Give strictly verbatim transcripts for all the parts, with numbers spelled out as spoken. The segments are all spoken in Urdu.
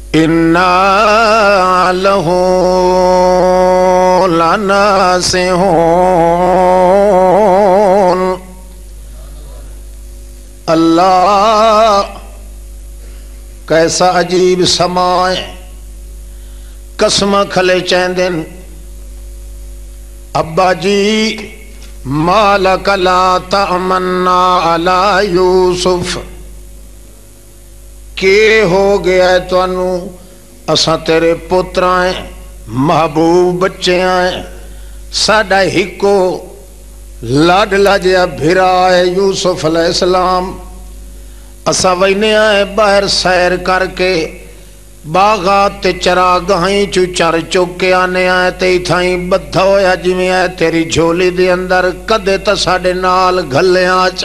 اِنَّا لَهُ لَنَاصِحُونَ۔ اللہ کیسا عجیب سماع ہے، قسم کھلے چیندن ابا جی مالک لا تأمنا علی یوسف، کہ ہو گیا ہے تو انو اساں تیرے پتر آئیں محبوب بچے آئیں، ساڑھا ہکو لاڈ لاجیا بھرا ہے یوسف علیہ السلام، اسا وینے آئے باہر سیر کر کے باغات تے چراگاہیں چو چر چوکے آنے آئے تے تھائیں بدھا ہویا جویں آئے تیری جھولی دے اندر کدے تا ساڑے نال گھلے آچا۔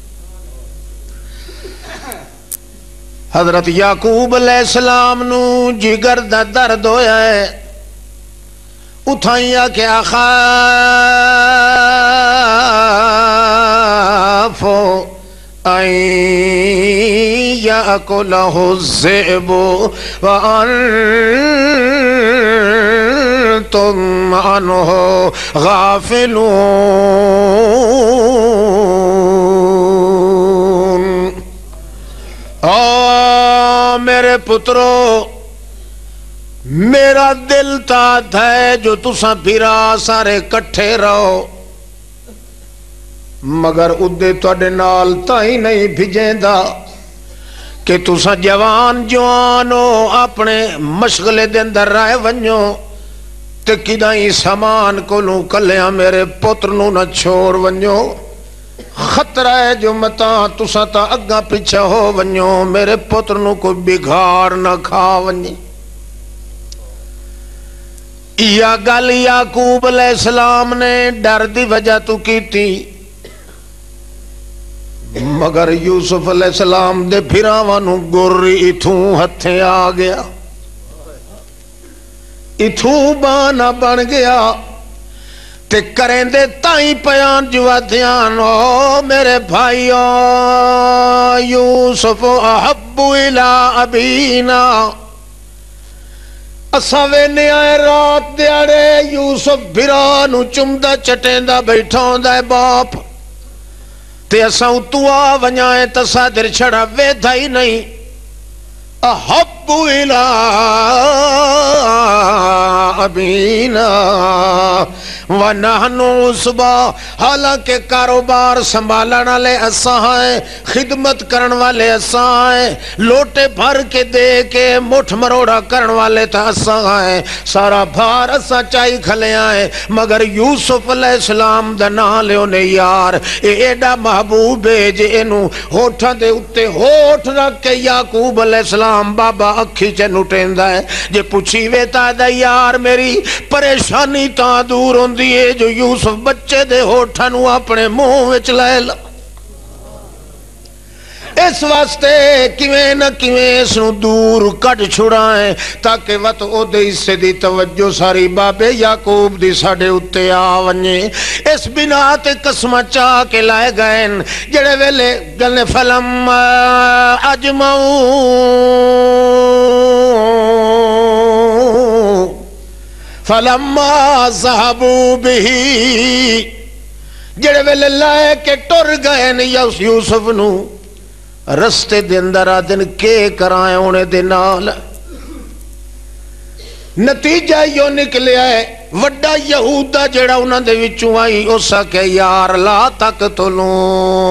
حضرت یعقوب علیہ السلام نو جگر دا درد ہویا ہے، اٹھائیں کہ اخافو این یاکلہ الذئب وانتم عنہ غافلون۔ او میرے پترو، میرا دل تا ہے جو تساں پھرا سارے کٹھے رہو، مگر ادے توڑے نال تائی نہیں بھیجیں دا کہ تساں جوان جوان ہو اپنے مشغلے دے اندر رائے ونجو تے کدائیں سامان کو لوں کلیاں میرے پتر نو نہ چھوڑ ونجو، خطرہ ہے جو متا تساں تا اگا پیچھا ہو ونجو میرے پتر نو کوئی بگھار نہ کھا ونجے۔ یا گل یعقوب علیہ السلام نے ڈر دی وجہ تو کی تھی، مگر یوسف علیہ السلام دے پھراوانو گوری اتھوں ہتھے آ گیا، اتھوں بانا بن گیا تے کریں دے تائیں پیان جوا دھیان۔ او میرے بھائیو، یوسف احب الى ابینا، اساوے نے آئے رات دیارے یوسف بھرانو چمدہ چٹیندہ بیٹھاؤں دائے باپ تے اساں تو آ ونیائے تصادر چھڑا ویدھا ہی نہیں، احب الى ابینا ونحن عصبہ، حالانکہ کاروبار سنبھالنا لے اساں ہیں، خدمت کرن والے اساں ہیں، لوٹے بھر کے دے کے مٹھ مروڑا کرن والے تا اساں ہیں، سارا بھار اساں چاہی کھلے آئیں، مگر یوسف علیہ السلام دنا لے انہیں یار اے ایڈا محبوب ہے جے انہوں ہوٹھا دے اتے ہوٹھ رکھ کے یعقوب علیہ السلام بابا اکھی چے نٹیندہ ہے، جے پوچھی ویتا دا یار میری پریشانی تا دور ہوں دیئے جو یوسف بچے دے ہوٹھنو اپنے منہ وچ لے لا۔ اس واسطے کیویں نہ کیویں اس نو دور کٹ چھڑائیں تاکہ وقت او دے اسے دی توجہ ساری بابے یعقوب دی ساڑے اتے آونجے۔ اس بنا تے قسم چاہ کے لائے گئے جڑے ویلے گلنے فلم اجمعون فلما ذهبوا به، جڑے ویلے لائے کے ٹر گئے یوسف نو رستے دے اندر آدن کے کرائیں انہیں دے نال، نتیجہ یوں نکلے آئے وڈا یہودہ جڑا انہاں دے وچوں آئی اسا کہ یار لا تقتلوں،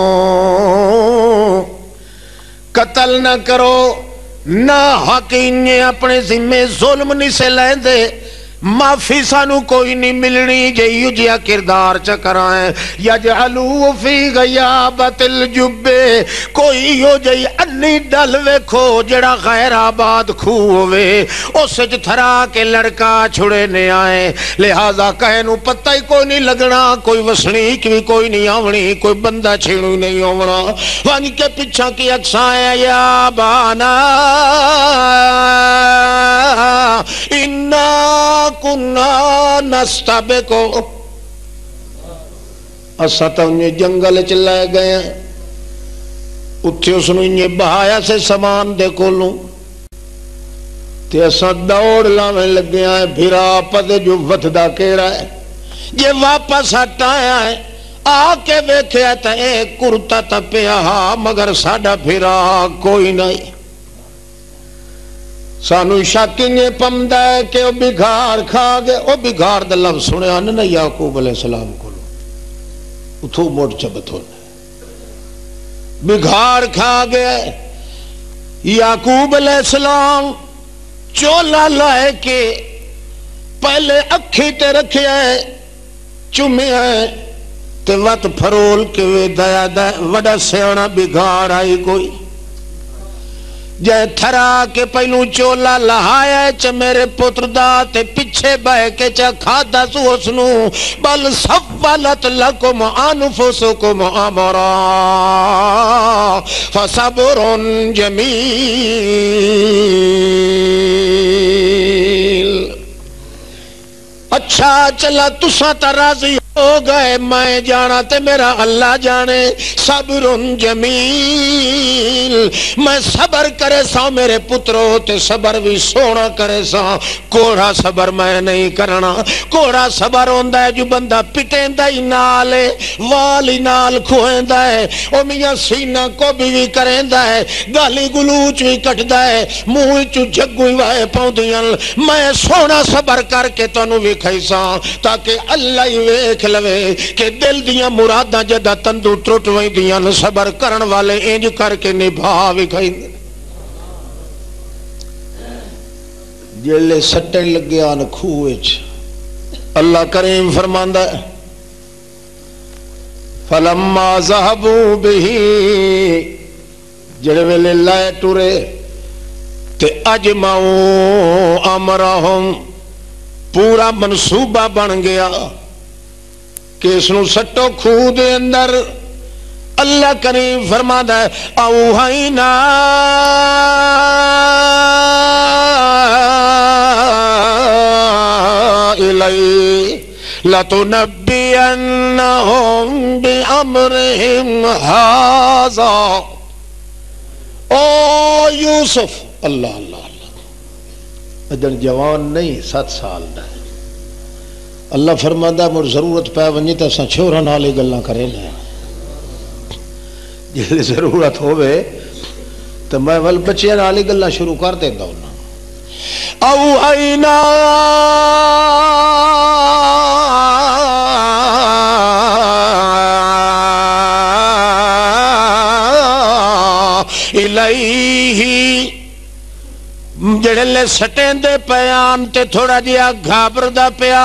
قتل نہ کرو، نہ حقینے اپنے ذمہ ظلم نہیں سے لیں دے، معافی سانو کوئی نہیں ملنی جے یو جیا کردار چکرائیں، یجعلو فی غیابت الجبے، کوئی یو جی انی ڈل ویکھو جڑا غیر آباد کھووے اسے جو تھرا کے لڑکا چھڑے نے آئیں، لہذا کہنو پتہ ہی کوئی نہیں لگنا، کوئی وسنیک بھی کوئی نہیں آونی، کوئی بندہ چھڑو نہیں آونا، وانی کے پچھا کی اکسائیں یا بانا انہا کننا نستبکو، اسا تا انہیں جنگل چلائے گئے ہیں، اتھے اس نے انہیں بہایا سے سامان دے کولوں، تے اساں دوڑ لاویں لگے آئے بھرا پتے جو وتھدا کیڑا ہے جے واپس ہٹ آیا ہے آ کے ویکھیا تے اے کرتا تے پیا مگر ساڈا بھرا کوئی نہیں سانو شک نہیں پمدا ہے کہ وہ بگھار کھا گئے وہ بگھار دا لفظ سنیا نا یعقوب علیہ السلام کو اتھو موڑ چبت ہونے بگھار کھا گئے یعقوب علیہ السلام چولا لائے کے پہلے اکھی تے رکھے آئے چمے آئے تے وقت پھرول کے وے دیا دیا وڈا سیانا بگھار آئی کوئی جائے تھرا کے پہلو چولا لہایا چ میرے پتر دا تے پچھے بہ کے چا کھادا سو اسنو بل سولت لکم انفسکم امرا فصبر جمیل اچھا چلا تسا تا راضی ہو گئے میں جانا تے میرا اللہ جانے صبر جمیل میں صبر کرے سا میرے پترو تے صبر بھی سونا کرے سا کوڑا صبر میں نہیں کرنا کوڑا صبر ہوندہ ہے جو بندہ پٹیندہ ہی نال ہے والی نال کھوئندہ ہے او میاں سینہ کو بھی بھی کریندہ ہے گالی گلوچ بھی کٹدہ ہے موہ چو جگوئی وائے پاؤں میں سونا صبر کر کے تنو بھی کھائیسا تاکہ اللہ ہی ویکھ لوے کہ دل دیاں مراداں جدہ تندو ٹرٹ وہیں دیاں صبر کرن والے انج کر کے نبھا بھی کھائیں جلے سٹے لگے آن کھوئچ اللہ کریم فرماندہ ہے فَلَمَّا ذَهَبُوا بِهِ جڑے ویلے لائے ٹورے تے اجمعوا امرہم پورا منصوبہ بن گیا کہ اس نو سٹو کھو دے اندر اللہ کریم فرماتا ہے اوہینا الی لَتُنَبِّيَنَّهُمْ بِأَمْرِهِمْ هَذَا او یوسف اللہ اللہ اللہ ادھر جوان نہیں سات سال دا اللہ فرماندہ مر ضرورت پہ ونجی تا سا چھوڑا نالی گلنا کرے لیں جیلے ضرورت ہوئے تو میں ول بچے نالی گلنا شروع کر دیں گا انہا او اینا الیہی جڑے لے سٹیں دے پیان تے تھوڑا جیا گھابر دا پیا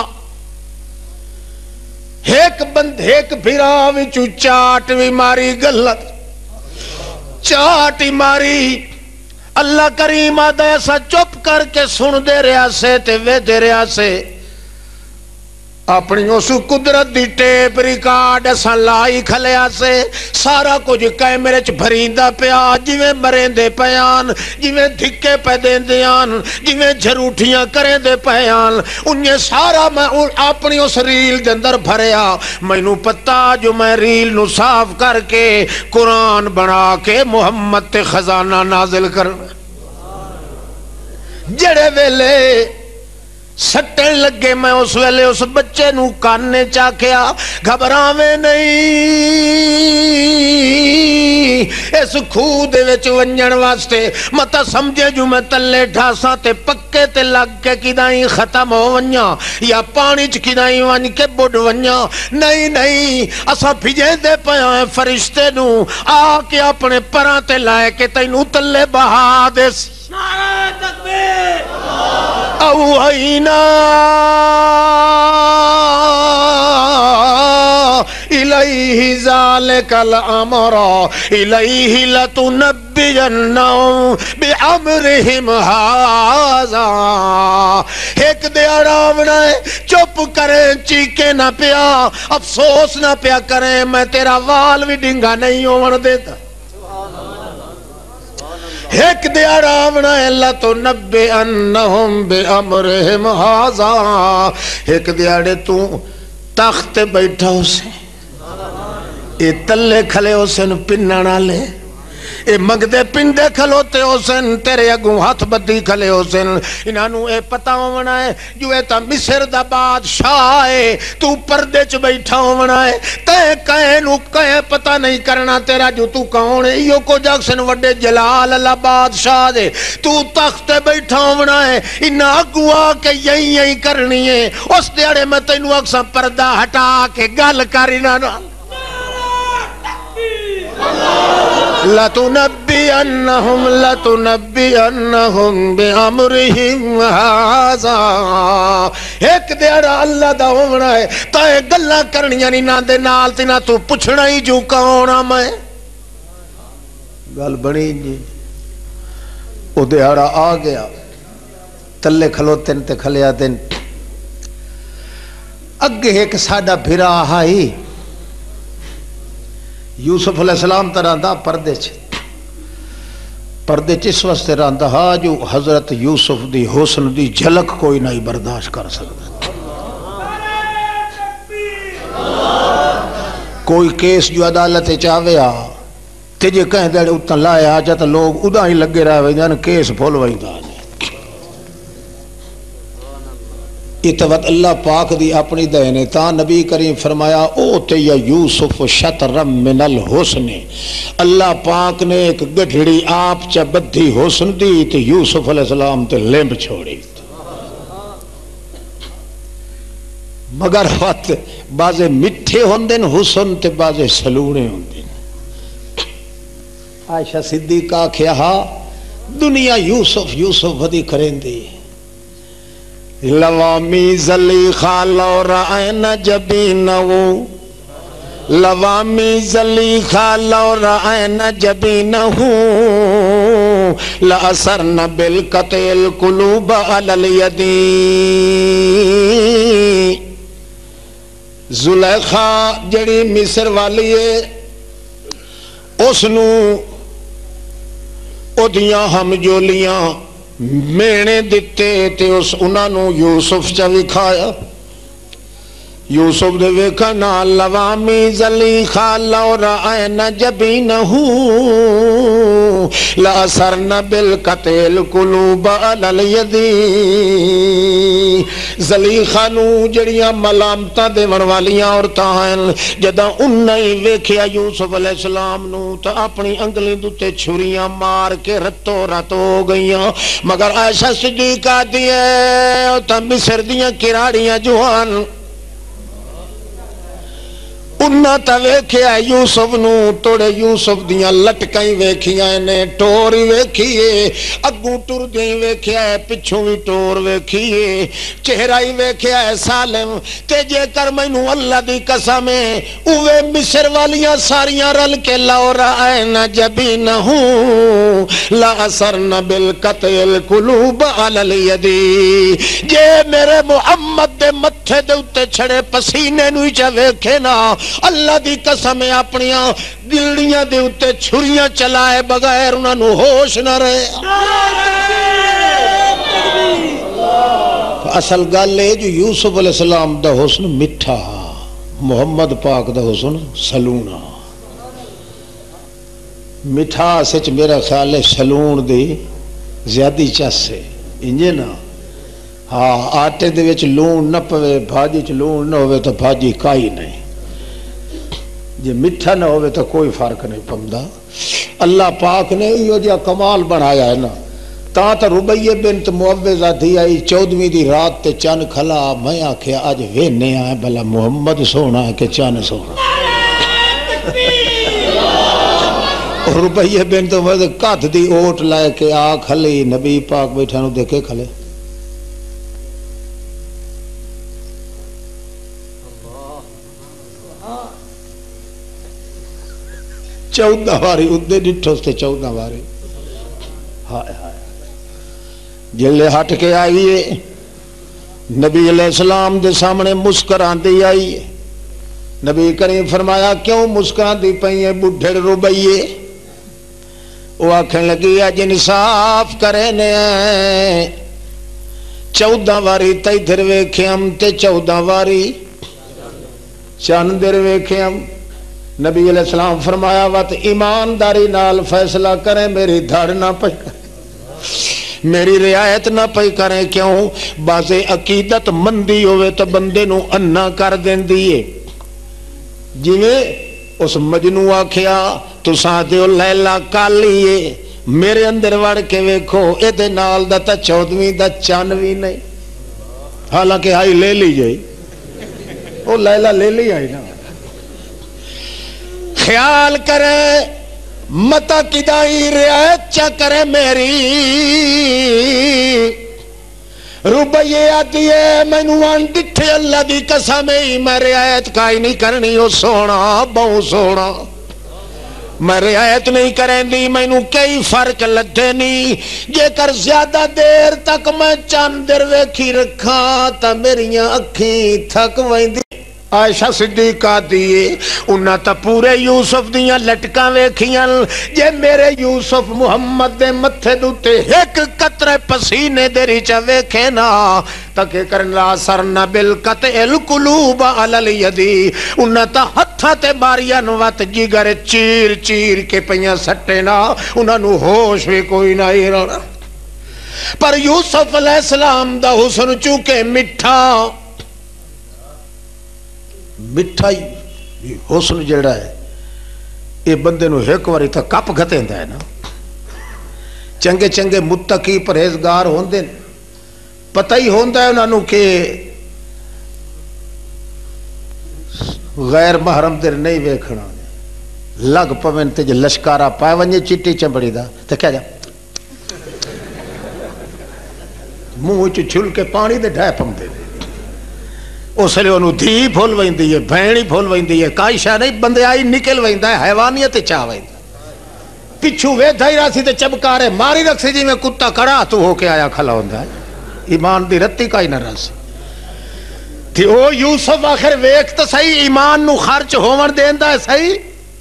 ایک بند ایک بھراوی چو چاٹ بھی ماری گلت چاٹ ہی ماری اللہ کریم آدھا ایسا چپ کر کے سن دے رہا سے تے وے دے رہا سے اپنی اسو قدرت دی ٹیپ ریکارڈ ایسا لائی کھلیا سے سارا کچھ کیمرے چ بھریندہ پیا جویں مرین دے پیان جویں دھکے پہ دین دیان جویں جھروٹیاں کریں دے پیان انہیں سارا میں اپنی اس ریل دے اندر بھریا میں نو پتا جو میں ریل نو صاف کر کے قرآن بنا کے محمد تے خزانہ نازل کرنا جڑے ویلے سٹن لگے میں اس ویلے اس بچے نو کاننے چاکیا گھبراویں نہیں اس کھودے وچ ونجن واسطے متا سمجھے جو میں تلے ڈھاساں تے پکے تے لگ کے کدائیں ختم ہو ونجا یا پانی چ کدائیں ونج کے بڑھ ونجا نہیں نہیں اسا بھیجے دے پیاں فرشتے نو آ کے اپنے پراں تے لائے کے تینوں تلے بہا دے نعرہ تکبیر اوہینا الیہ ذالک الامر الیہ لتنبینہم بعمرہم ھذا ایک دے آراونا ہے چپ کریں چیکے نہ پیا افسوس نہ پیا کریں میں تیرا وال بھی ڈنگا نہیں ہوون دیتا ایک دے آراونا ہے لَتُنَبِّئَنَّهُمْ بِأَمْرِهِمْ هَذَا ایک دے آڑے تو تخت بیٹھا اسے اے تلے کھلے اسے نو پننا نہ لے اے منگدے پندے کھلوتے ہو سن تیرے اگوں ہاتھ بدی کھلے ہو سن انہوں اے پتہ ہونا ہے جو اے تا مصر دا بادشاہ ہے تو پردے چ بیٹھا ہونا ہے تے کہیں نو کہیں پتہ نہیں کرنا تیرا جو تو کون ہے یو کو جاکسن وڈے جلال اللہ بادشاہ دے تو تخت بیٹھا ہونا ہے انہاں اگوں آ کے یہی یہی کرنی ہے اس دیڑے میں تینوں اکساں پردہ ہٹا کے گل کرنا نا لَتُنَبِّئَنَّهُمْ لَتُنَبِّئَنَّهُمْ بِأَمْرِهِمْ هَذَا ایک دیڑا اللہ دا ہونا ہے تائے گلہ کرنیاں نہیں نہ دے نال تینا تو پوچھنا ہی جو کون میں گل بڑی جی او دیڑا آ گیا تلے کھلوتن تے کھلیا دن اگے ایک ساڈا بھرا آئی یوسف علیہ السلام تا رہندا پردے چ پردے چ اس واسطے رہندا ہا جو حضرت یوسف دی حسن دی جھلک کوئی نہیں برداشت کر سکتا کوئی کیس جو عدالت چاہے آ تے جے کہیں دے اتنا لائے آ جا تو لوگ ادا ہی لگے رہے ویندے کیس پھول ویندا اتوت اللہ پاک دی اپنی دینے تا نبی کریم فرمایا او تے یا یوسف شطرم من الحسن اللہ پاک نے ایک گڑھڑی آپ چا بدھی حسن دی تے یوسف علیہ السلام تے لیمب چھوڑی مگر وقت بازے مٹھے ہوندن حسن تے بازے سلونے ہوندن عائشہ صدیقہ کیا دنیا یوسف یوسف ودی کریں دی لوامی زلیخا لو رائن جبینہو لوامی زلیخا لو رائن جبینہو لأثرن بالقتل قلوب علی الیدین زلیخا جڑی مصر والی ہے اس نو ادیاں ہم جولیاں مینے دیتے تے اس انہوں یوسف چا وکھایا یوسف دے ویکھنا لوامی زلیخا لو رائن جبینہو لأثرن بالقتل قلوب علی الیدین زلیخا نو جڑیاں ملامتاں دے ونوالیاں اور تاہن جدہ انہی ویکھیا یوسف علیہ السلام نو تا اپنی انگلی دوتے چھریاں مار کے رتو رت ہو گئیاں مگر عائشہ صدیقہ دیئے تا مصر دیاں کراڑیاں جوان انہاں تا ویکھیا یوسف نو توڑے یوسف دیاں لٹکائیں ویکھیاں نے ٹوری ویکھیے اگوں ٹر دیاں ویکھیا ہے پچھوں بھی ٹور ویکھیے چہرائی ویکھیا ہے سالم تے جے کر مینوں اللہ دی قسم ہے اوے مصر والیاں ساریاں رل کے لو رائن جبینہو لأثرن بالقتل قلوب علی الیدین جے میرے محمد دے متھے دے اتے چھڑے پسینے نو چا ویکھے نا اللہ دی قسم اپنیاں دلڑیاں دے اتے چھریاں چلائے بغیر انہاں نو ہوش نہ رہے اصل گل ہے جو یوسف علیہ السلام دا حسن مٹھا محمد پاک دا حسن سلونا مٹھا سچ میرا خیال ہے سلون دی زیادی چس ہے انجے نا ہاں آٹے دے وچ لون نہ پوے بھاجی چ لون نہ ہوئے تو بھاجی کائی نہیں جی مٹھا نہ ہوئے تو کوئی فرق نہیں پمدا اللہ پاک نے یہ جا کمال بنایا ہے نا تا تا ربیہ بنت معوذہ دی آئی چودویں دی رات تے چان کھلا میں آکھیا آج وینے آئے بلا محمد سونا ہے کہ چان سونا ربیہ بنت معوذہ کات دی اوٹ لائے کہ آ کھلی نبی پاک بیٹھا نو دیکھے کھلے چودہ باری ادھے ڈٹھو سے چودہ باری ہائے ہائے جلے ہٹ کے آئیے نبی علیہ السلام دے سامنے مسکران دی آئیے نبی کریم فرمایا کیوں مسکران دی پہیے بڑھڑ ربیے وہ آنکھیں لگی ہے جن صاف کرنے چودہ باری تے ادھر ویکھے ہم تے چودہ باری چاندر ویکھے ہم نبی علیہ السلام فرمایا وت ایمانداری نال فیصلہ کریں میری دھڑ نہ پئی میری رعایت نہ پئی کریں کیوں بعض عقیدت مندی ہوئے تو بندے نو انا کر دیندی ہے جویں اس مجنوں آکھیا تساں تے لیلا کالی ہے میرے اندر وڑ کے ویکھو اے دے نال دا تا چودویں دا چانویں نہیں حالانکہ آئی لے لی جائی وہ لیلا لے لی آئی نا خیال کرے متا کدائی رعایت چا کرے میری روبیے آتی ہے میں نوان ڈٹھے اللہ دی قسم ہی میں رعایت کائی نہیں کرنی ہو سونا بہو سونا میں رعایت نہیں کریں دی میں نو کئی فرق لدھے نہیں جے کر زیادہ دیر تک میں چاند در ویکھی رکھا تا میریاں اکھیں تھک ویندی عائشہ صدیقہ دیئے انہاں تا پورے یوسف دیاں لٹکاں ویکھیاں جے میرے یوسف محمد دے متھے دوتے ایک قطرے پسینے دیری چا ویکھے نا تاکہ کرنا سرنا بالقطع القلوب علی الیدی انہاں تا ہتھا تے باریاں نوات جگر چیر چیر کے پیاں سٹے نا انہاں نو ہوش بھی کوئی نہ ہی رہا پر یوسف علیہ السلام دا حسن چونکہ مٹھا مٹھائی حسن جڑا ہے یہ بندے نو ایک واری تا کپ گھتے ہے نا چنگے چنگے متقی پرہیزگار ہوندے پتہ ہی ہوندہ ہے انہوں کہ غیر محرم در نہیں ویکھنا لگ پوین تے جو لشکارہ پائے ونجے چٹی چمبڑی دا تو کیا جا منہ چو چھل کے پانی دے ڈھائے پم دے دے اس لئے انہوں دھی بھول ویندی ہے بھینی بھول ویندی ہے کائی شاہ نہیں بندے آئی نکل ویندہ ہے حیوانیت چاہ ویندہ پچھو وے دھائی راسی تے چبکارے ماری رکھ سے جی میں کتا کڑا تو ہو کے آیا کھلا ہوندہ ہے ایمان دی رتی کائی نہ راسی تھی او یوسف آخر ویکت صحیح ایمان نو خرچ ہومن دیندہ ہے صحیح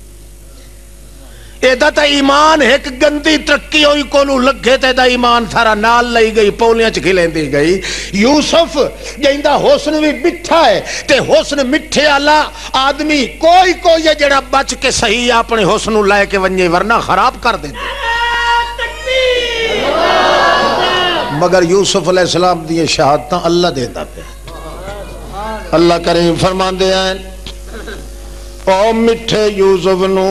ایدہ تا ایمان ایک گندی ترقی ہوئی کولو لگے تے دا ایمان سارا نال لئی گئی پولیاں چکھلیں دی گئی یوسف جہندہ حسن بھی مٹھا ہے تے حسن مٹھے اللہ آدمی کوئی کوئی یہ جڑا بچ کے صحیح اپنے حسن لائے کے ونجے ورنہ خراب کر دیں مگر یوسف علیہ السلام دیئے شہادتاں اللہ دیتا پہ اللہ کریم فرمان دے آئیں او مٹھے یوسف نو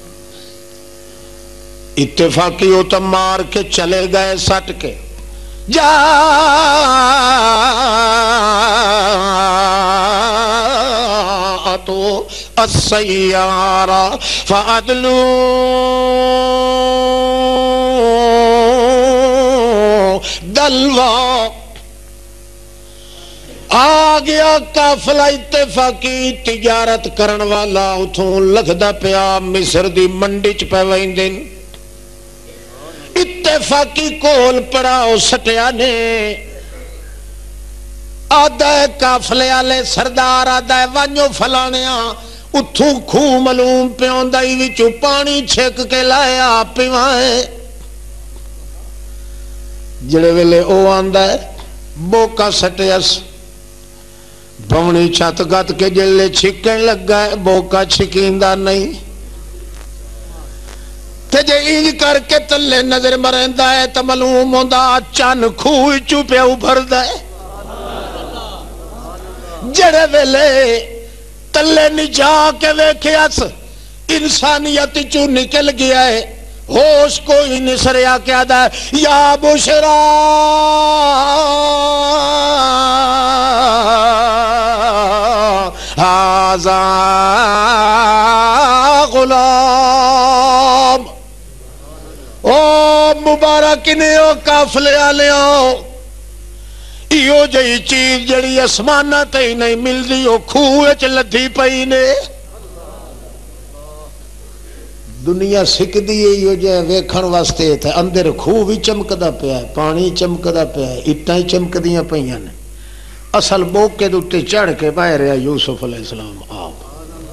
اتفاقی ہو تو مار کے چلے گئے سٹ کے جا تو السیارہ فعدلو دلوا آ گیا قافلہ اتفاقی تجارت کرن والا اتھوں لگدا پیا مصر دی منڈی چ پے ویندن اتفاقی کول پڑاؤ سٹیا نے آدھا قافلے والے سردار آدھا وانجو فلانیا اتھوں کھو ملوم پیوندائی وچوں پانی چھک کے لایا پیوائے جڑے ویلے او آندہ ہے بوکا سٹیس بھونی چھت گت کے جلے چھکیں لگ گئے بوکا چھکیندہ نہیں تے جے اینج کر کے تلے نظر مرندہ ہے تا معلوم ہوندہ چان کھوئی چوپے ابھردہ ہے جڑے ویلے تلے نجا کے ویکھے اس انسانیت چو نکل گیا ہے ہوش کوئی نسریا کیا دا ہے یا بشرا ہازا غلام او مبارک نے او قافلے آلے آؤ ایو جئی چیز جڑی اسمانہ تے نہیں مل دی او کھوئے چ لدھی پئی نے دنیا سکھ دیئے ایو جائے ویکھن واسطے تھے اندر کھو بھی چمکدہ پیا ہے پانی چمکدہ پیا ہے اٹھائیں چمکدیاں پئیاں نے اصل بوک کے دوتے چڑھ کے باہر ہے یوسف علیہ السلام آپ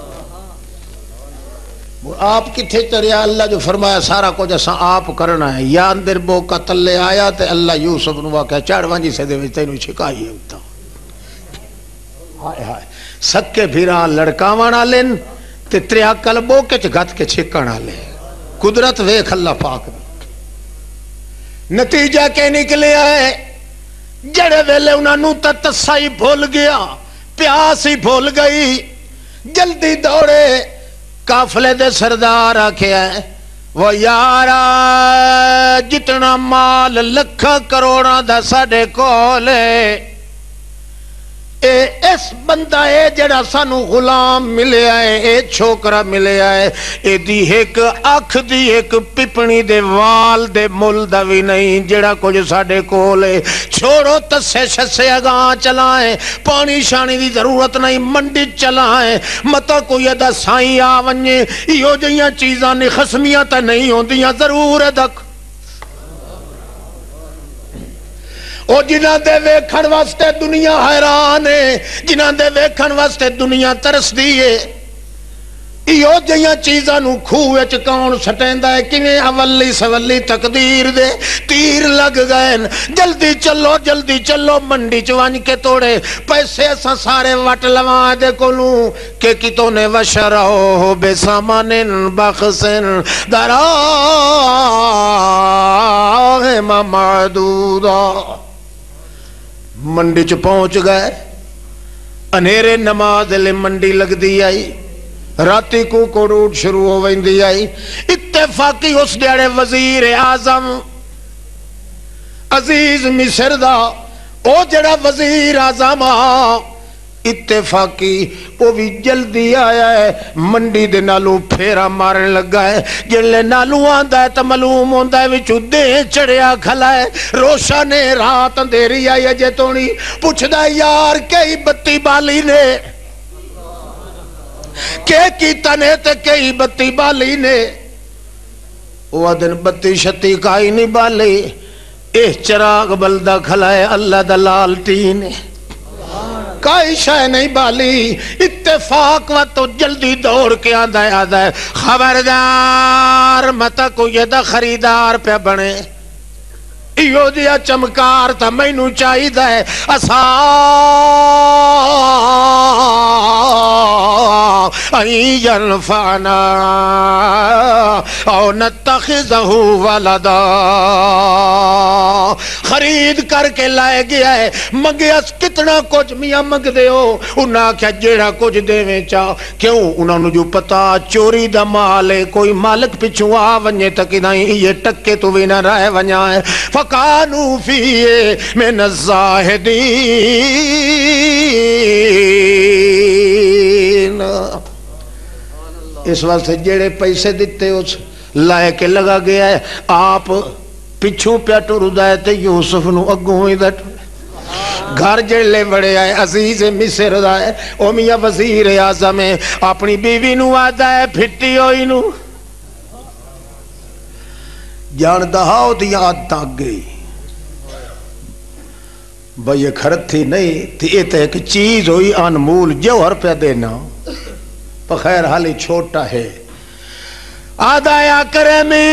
آپ کتھے چڑھیا اللہ جو فرمایا سارا کو جیسا آپ کرنا ہے یا اندر بوکا تلے آیا تے اللہ یوسف نوا کہا چڑھ وانجی سے دے وچ تینوں چھکائی ہے ہوتا ہائے ہائے سکے پھرا لڑکاوانا لن تے تریا کلبو کے چگت کے چھکن آلے قدرت ویکھ اللہ پاک دی نتیجہ کے نکلے آئے جڑے ویلے انہوں تا تسائی بھول گیا پیاسی بھول گئی جلدی دوڑے کافلے دے سردار آکھے آئے وہ یارا جتنا مال لکھا کروڑا دا ساڑے کولے اے اس بندہ اے جڑا سانو غلام ملے آئے اے چھوکرا ملے آئے اے دی ایک اکھ دی ایک پپنی دے وال دے مل دا بھی نہیں جڑا کچھ ساڑے کولے چھوڑو تسے شسے اگاں چلائیں پانی شانی دی ضرورت نہیں منڈی چلائیں متا کوئی ادا سائیں آونجے یہ جیاں چیزاں نے خسمیاں تا نہیں ہوں دیاں ضرور دک او جنہ دے ویکھن واسطے دنیا حیران ہے جنہ دے ویکھن واسطے دنیا ترس دیئے ایو جیاں چیزاں نو کھوئے چکاؤن سٹیندہ ہے کیویں اولی سولی تقدیر دے تیر لگ گئے جلدی چلو جلدی چلو منڈی چوانج کے توڑے پیسے ایسا سارے وٹ لوائے دے کلوں کہ کتوں نے وشرہو بے سامانن بخسن دراہم معدودا منڈی چ پہنچ گئے انیرے نماز لے منڈی لگ دی آئی راتی کو کوڑوٹ شروع ہو ویندی آئی اتفاقی اس دیڑے وزیر اعظم عزیز مصر دا او جڑا وزیر اعظم اتفاقی وہ بھی جلدی آیا ہے منڈی دے نالو پھیرا مارن لگا ہے جلے نالو آندہ ہے تا معلوم ہوندہ ہے وچو دے چڑیا کھلا ہے روشن رات اندھیری آئی ہے جیتونی پوچھ دا یار کئی بتی بالی نے کہ کی تنے تے کئی بتی بالی نے وہ دن بتی شتی کائی نہیں بالی اے چراغ بلدہ کھلا ہے اللہ دلال تین کائی شاہ نہیں بالی اتفاق و تو جلدی دوڑ کے آدھا ہے آدھا ہے خبردار متا کو یہ دا خریدار پہ بنے ایو دیا چمکار تا میں نو چاہی دا ہے اسا این ینفعنا او نتخذہو ولدا خرید کر کے لائے گیا ہے مگیس کتنا کچھ میاں مگ دے ہو انہاں کیا جیڑا کچھ دے میں چاہ کیوں انہاں نو جو پتا چوری دا مالے کوئی مالک پچھو آ ونجے تک نہیں یہ ٹکے تو بھی نہ رہ ونجا ہے فَقَانُوا فِيهِ مِنَ الزَّاهِدِينَ اس واسطے جیڑے پیسے دیتے اس لائے کے لگا گیا ہے آپ پچھوں پیٹو ردائے تے یوسف نو اگوں ہی دٹ گھر جڑے بڑے آئے عزیز مصر دائے او میاں وزیر اعظم ہے اپنی بیوی نو آدھا ہے پھٹی ہوئی نو جان دہاؤ دیا آدھا گئی بھئی یہ کھرت تھی نہیں تھی ایتا ایک چیز ہوئی انمول جوہر پہ دینا بخیر حالی چھوٹا ہے آدھا یا کرمی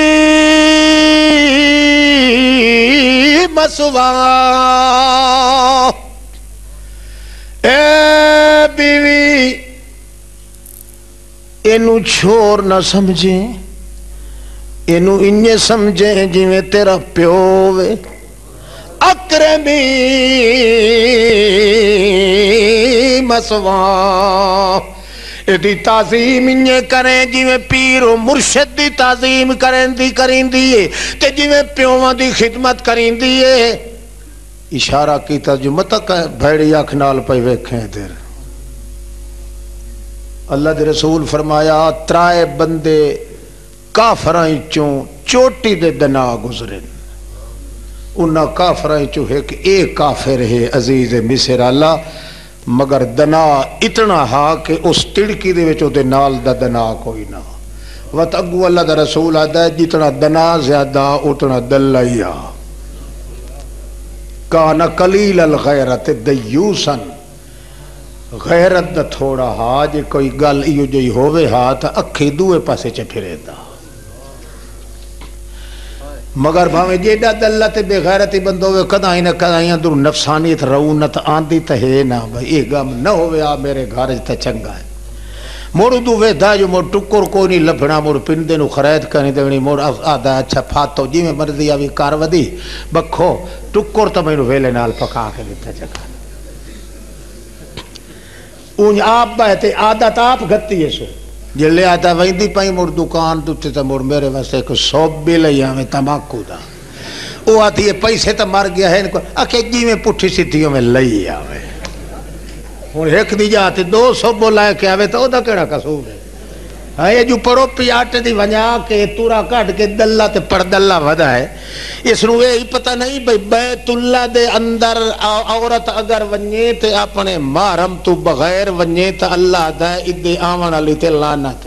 مسوا اے بیوی اینو چھوڑ نہ سمجھیں اینو انہیں سمجھیں جی میں تیرا پیوے اکرمی مسوا دی تعظیم انہیں کریں جی میں پیر و مرشد دی تعظیم کریں دی کریں دیئے تے جی میں پیوان دی خدمت کریں دیئے اشارہ کیتا جو متک بھیڑی اکھنال پہ ویکھیں دیر اللہ دے رسول فرمایا ترائے بندے کافرائیں چوں چوٹی دے دنا گزرن انہا کافرائیں چوں ہے کہ ایک کافر ہے عزیز مصر اللہ مگر دنا اتنا ہا کہ اس تڑکی دے وچو دے نال دا دنا کوئی نہ وقت اگو اللہ دا رسول آدھا ہے جتنا دنا زیادہ اتنا دلائیا کانا قلیل الغیرت دیوسن غیرت دا تھوڑا ہا جے کوئی گل ایو جئی ہووے ہا تا اکھی دوے پاسے چے پھرے دا مگر بھاویں جیڑا دلہ تے بے غیرتی بندوے کدائیں نہ کدائیں اندر نفسانیت رونت آندی تے ہے نا بھائی اے گم نہ ہوئے آ میرے گھارج تے چنگا ہے مڑ دو ویدا جو مڑ ٹکر کوئی نہیں لبھنا مڑ پندے نو خرید کرنی دینی مڑ آدھا اچھا پھاتو جی میں مرضی آوی کار ودی بکھو ٹکر تو میں نو ویلے نال پکا کے دیتا چکا اون آپ بہتے عادت آپ گھتی ہے سو جلے آتا ویندی پائی مڑ دکان دوتے تا مڑ میرے واسطے ایک سوب بھی لئی آمیں تماکو دا وہ آتی ہے پیسے تا مر گیا ہے ان کو اکھے جی میں پٹھی سیتھیوں میں لئی آمیں ہوں ایک دی جاتے دو سو بولائے کہ آوے تو او دا کیڑا قصور ہے ہاں یہ جو پڑو پیاٹے دی ونجا کے تورا کٹ کے دلہ تے پڑ دلہ ودا ہے اس نو یہ پتہ نہیں بھئی بیت اللہ دے اندر عورت اگر ونجے تے اپنے محرم تو بغیر ونجے تے اللہ دا ادے آون علی تے لعنت ہے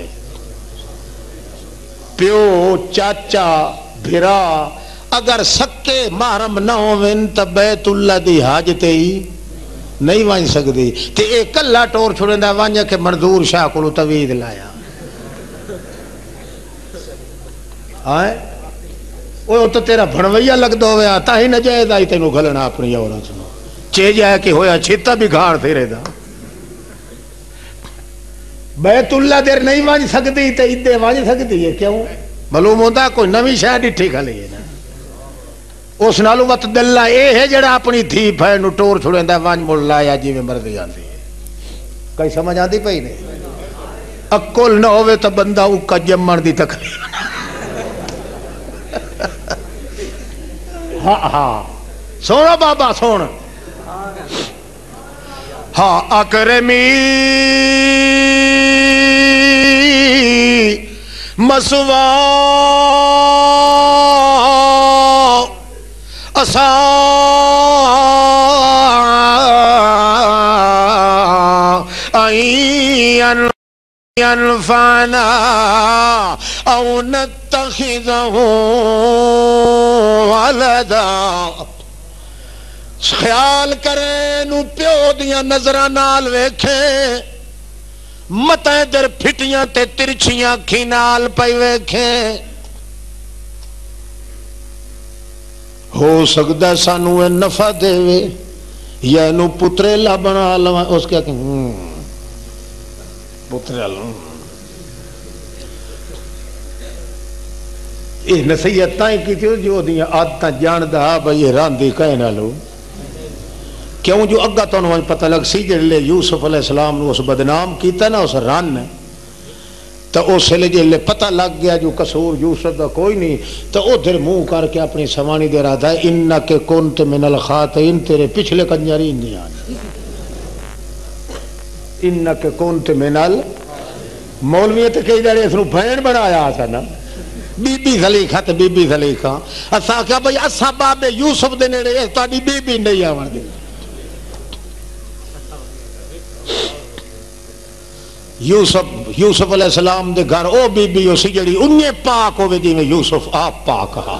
پیو چاچا بھرا اگر سکے محرم نہ ہوون تے بیت اللہ دی حاجت ہی نہیں وانج سکدی تے اے کلا ٹور چھڑیندا وانج کے منظور شاہ کولو توید لایا آئے وہ تو تیرا بھنویا لگ دو ہوئے آتا ہی نہ جائے دا ہی تینو گھلنا اپنی عورت نو چے جائے کہ ہویا چھتا بھی گھاڑ تھی رہے دا بیت اللہ دیر نہیں وانج سکتی تے ادھے وانج سکتی ہے کیوں معلوم ہوتا کوئی نوی شاید ہی ٹھیک لئے نا اس نالو وقت دلہ اے ہے جڑا اپنی تھی پھائے نو ٹور چھوڑیں دا وانج مڑ لایا جی میں مرضی آندی ہے کئی سمجھ آندی پہی نہیں اکل نہ ہوئے تو بندہ اکا جمن دی تکلیف ہاں ہاں سونا بابا سونا ہاں اکرمی مسوا اسا این ينفعنا او نتخذه ولدا خیال کرے نو پیو دیاں نظرہ نال ویکھے متیں در پھٹیاں تے ترچیاں کھی نال پئی ویکھے ہو سکتا سانو اے نفع دے وے یا نو پترے لا بنا لوا اس کے کہ پترے لا یہ نصیحتیں کی تھی جو دیاں عادتاں جاندہ بھئی راندی کہنا لو کیوں جو اگا تو انہوں پتہ لگ سی جلے یوسف علیہ السلام نے اس بدنام کیتا نا اس ران نے تو اس لئے جلے پتہ لگ گیا جو قصور یوسف دا کوئی نہیں تو او در منہ کر کے اپنی سوانی دے رہا تھا انکے کنت من الخاطئین تیرے پچھلے کنجری نہیں آنے انکے کنت من ال مولویت کئی جارے اس نے بھین بنایا آسا نا بی بی زلیخہ تے بی بی زلیخہ اسا کیا بھئی اسا باب یوسف دے نیڑے اس تاری بی بی نہیں آوان دے یوسف یوسف علیہ السلام دے گھر او بی بی اسی جڑی انہیں پاک ہوئے جی میں یوسف آپ پاک کہا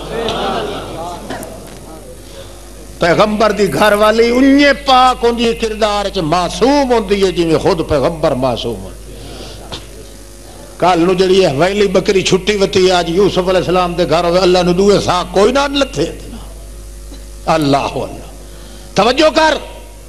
پیغمبر دی گھر والی انہیں پاک ہوں دی کردار چ معصوم ہوں دی جی میں خود پیغمبر معصوم ہوں کال نو جڑی ہے ویلی بکری چھٹی وتی آج یوسف علیہ السلام دے گھر ہوئے اللہ نو دوئے سا کوئی نہ لتھے اللہ اللہ توجہ کر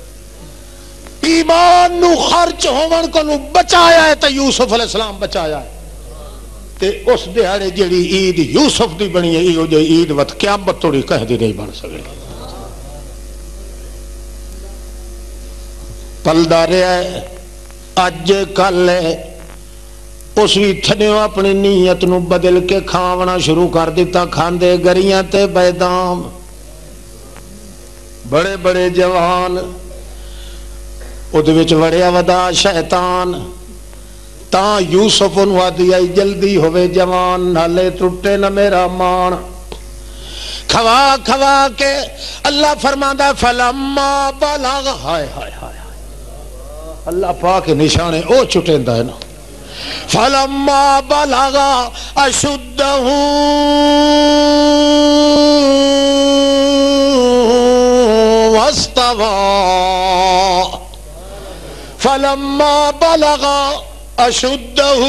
ایمان نو خرچ ہون کو نو بچایا ہے تا یوسف علیہ السلام بچایا ہے تے اس دیہڑے جڑی عید یوسف دی بنی ہے ایو جو عید وقت قیامت توڑی کہہ دی نہیں بن سکے پلدا رہا ہے اج کل اس بھی تھنیو اپنی نیت نو بدل کے کھاونا شروع کر دیتا کھاندے گریاں تے بیدام بڑے بڑے جوان ادھ وچ وڑیا ودا شیطان تا یوسف انہا دیا جلدی ہوئے جوان نالے ٹوٹے نہ میرا مان کھوا کھوا کے اللہ فرماندہ فلما بلغ ہائے ہائے ہائے اللہ پاک نشانے او چھٹیندہ ہے نا فلما بلغ اشدہ واستوى فلما بلغ اشدہ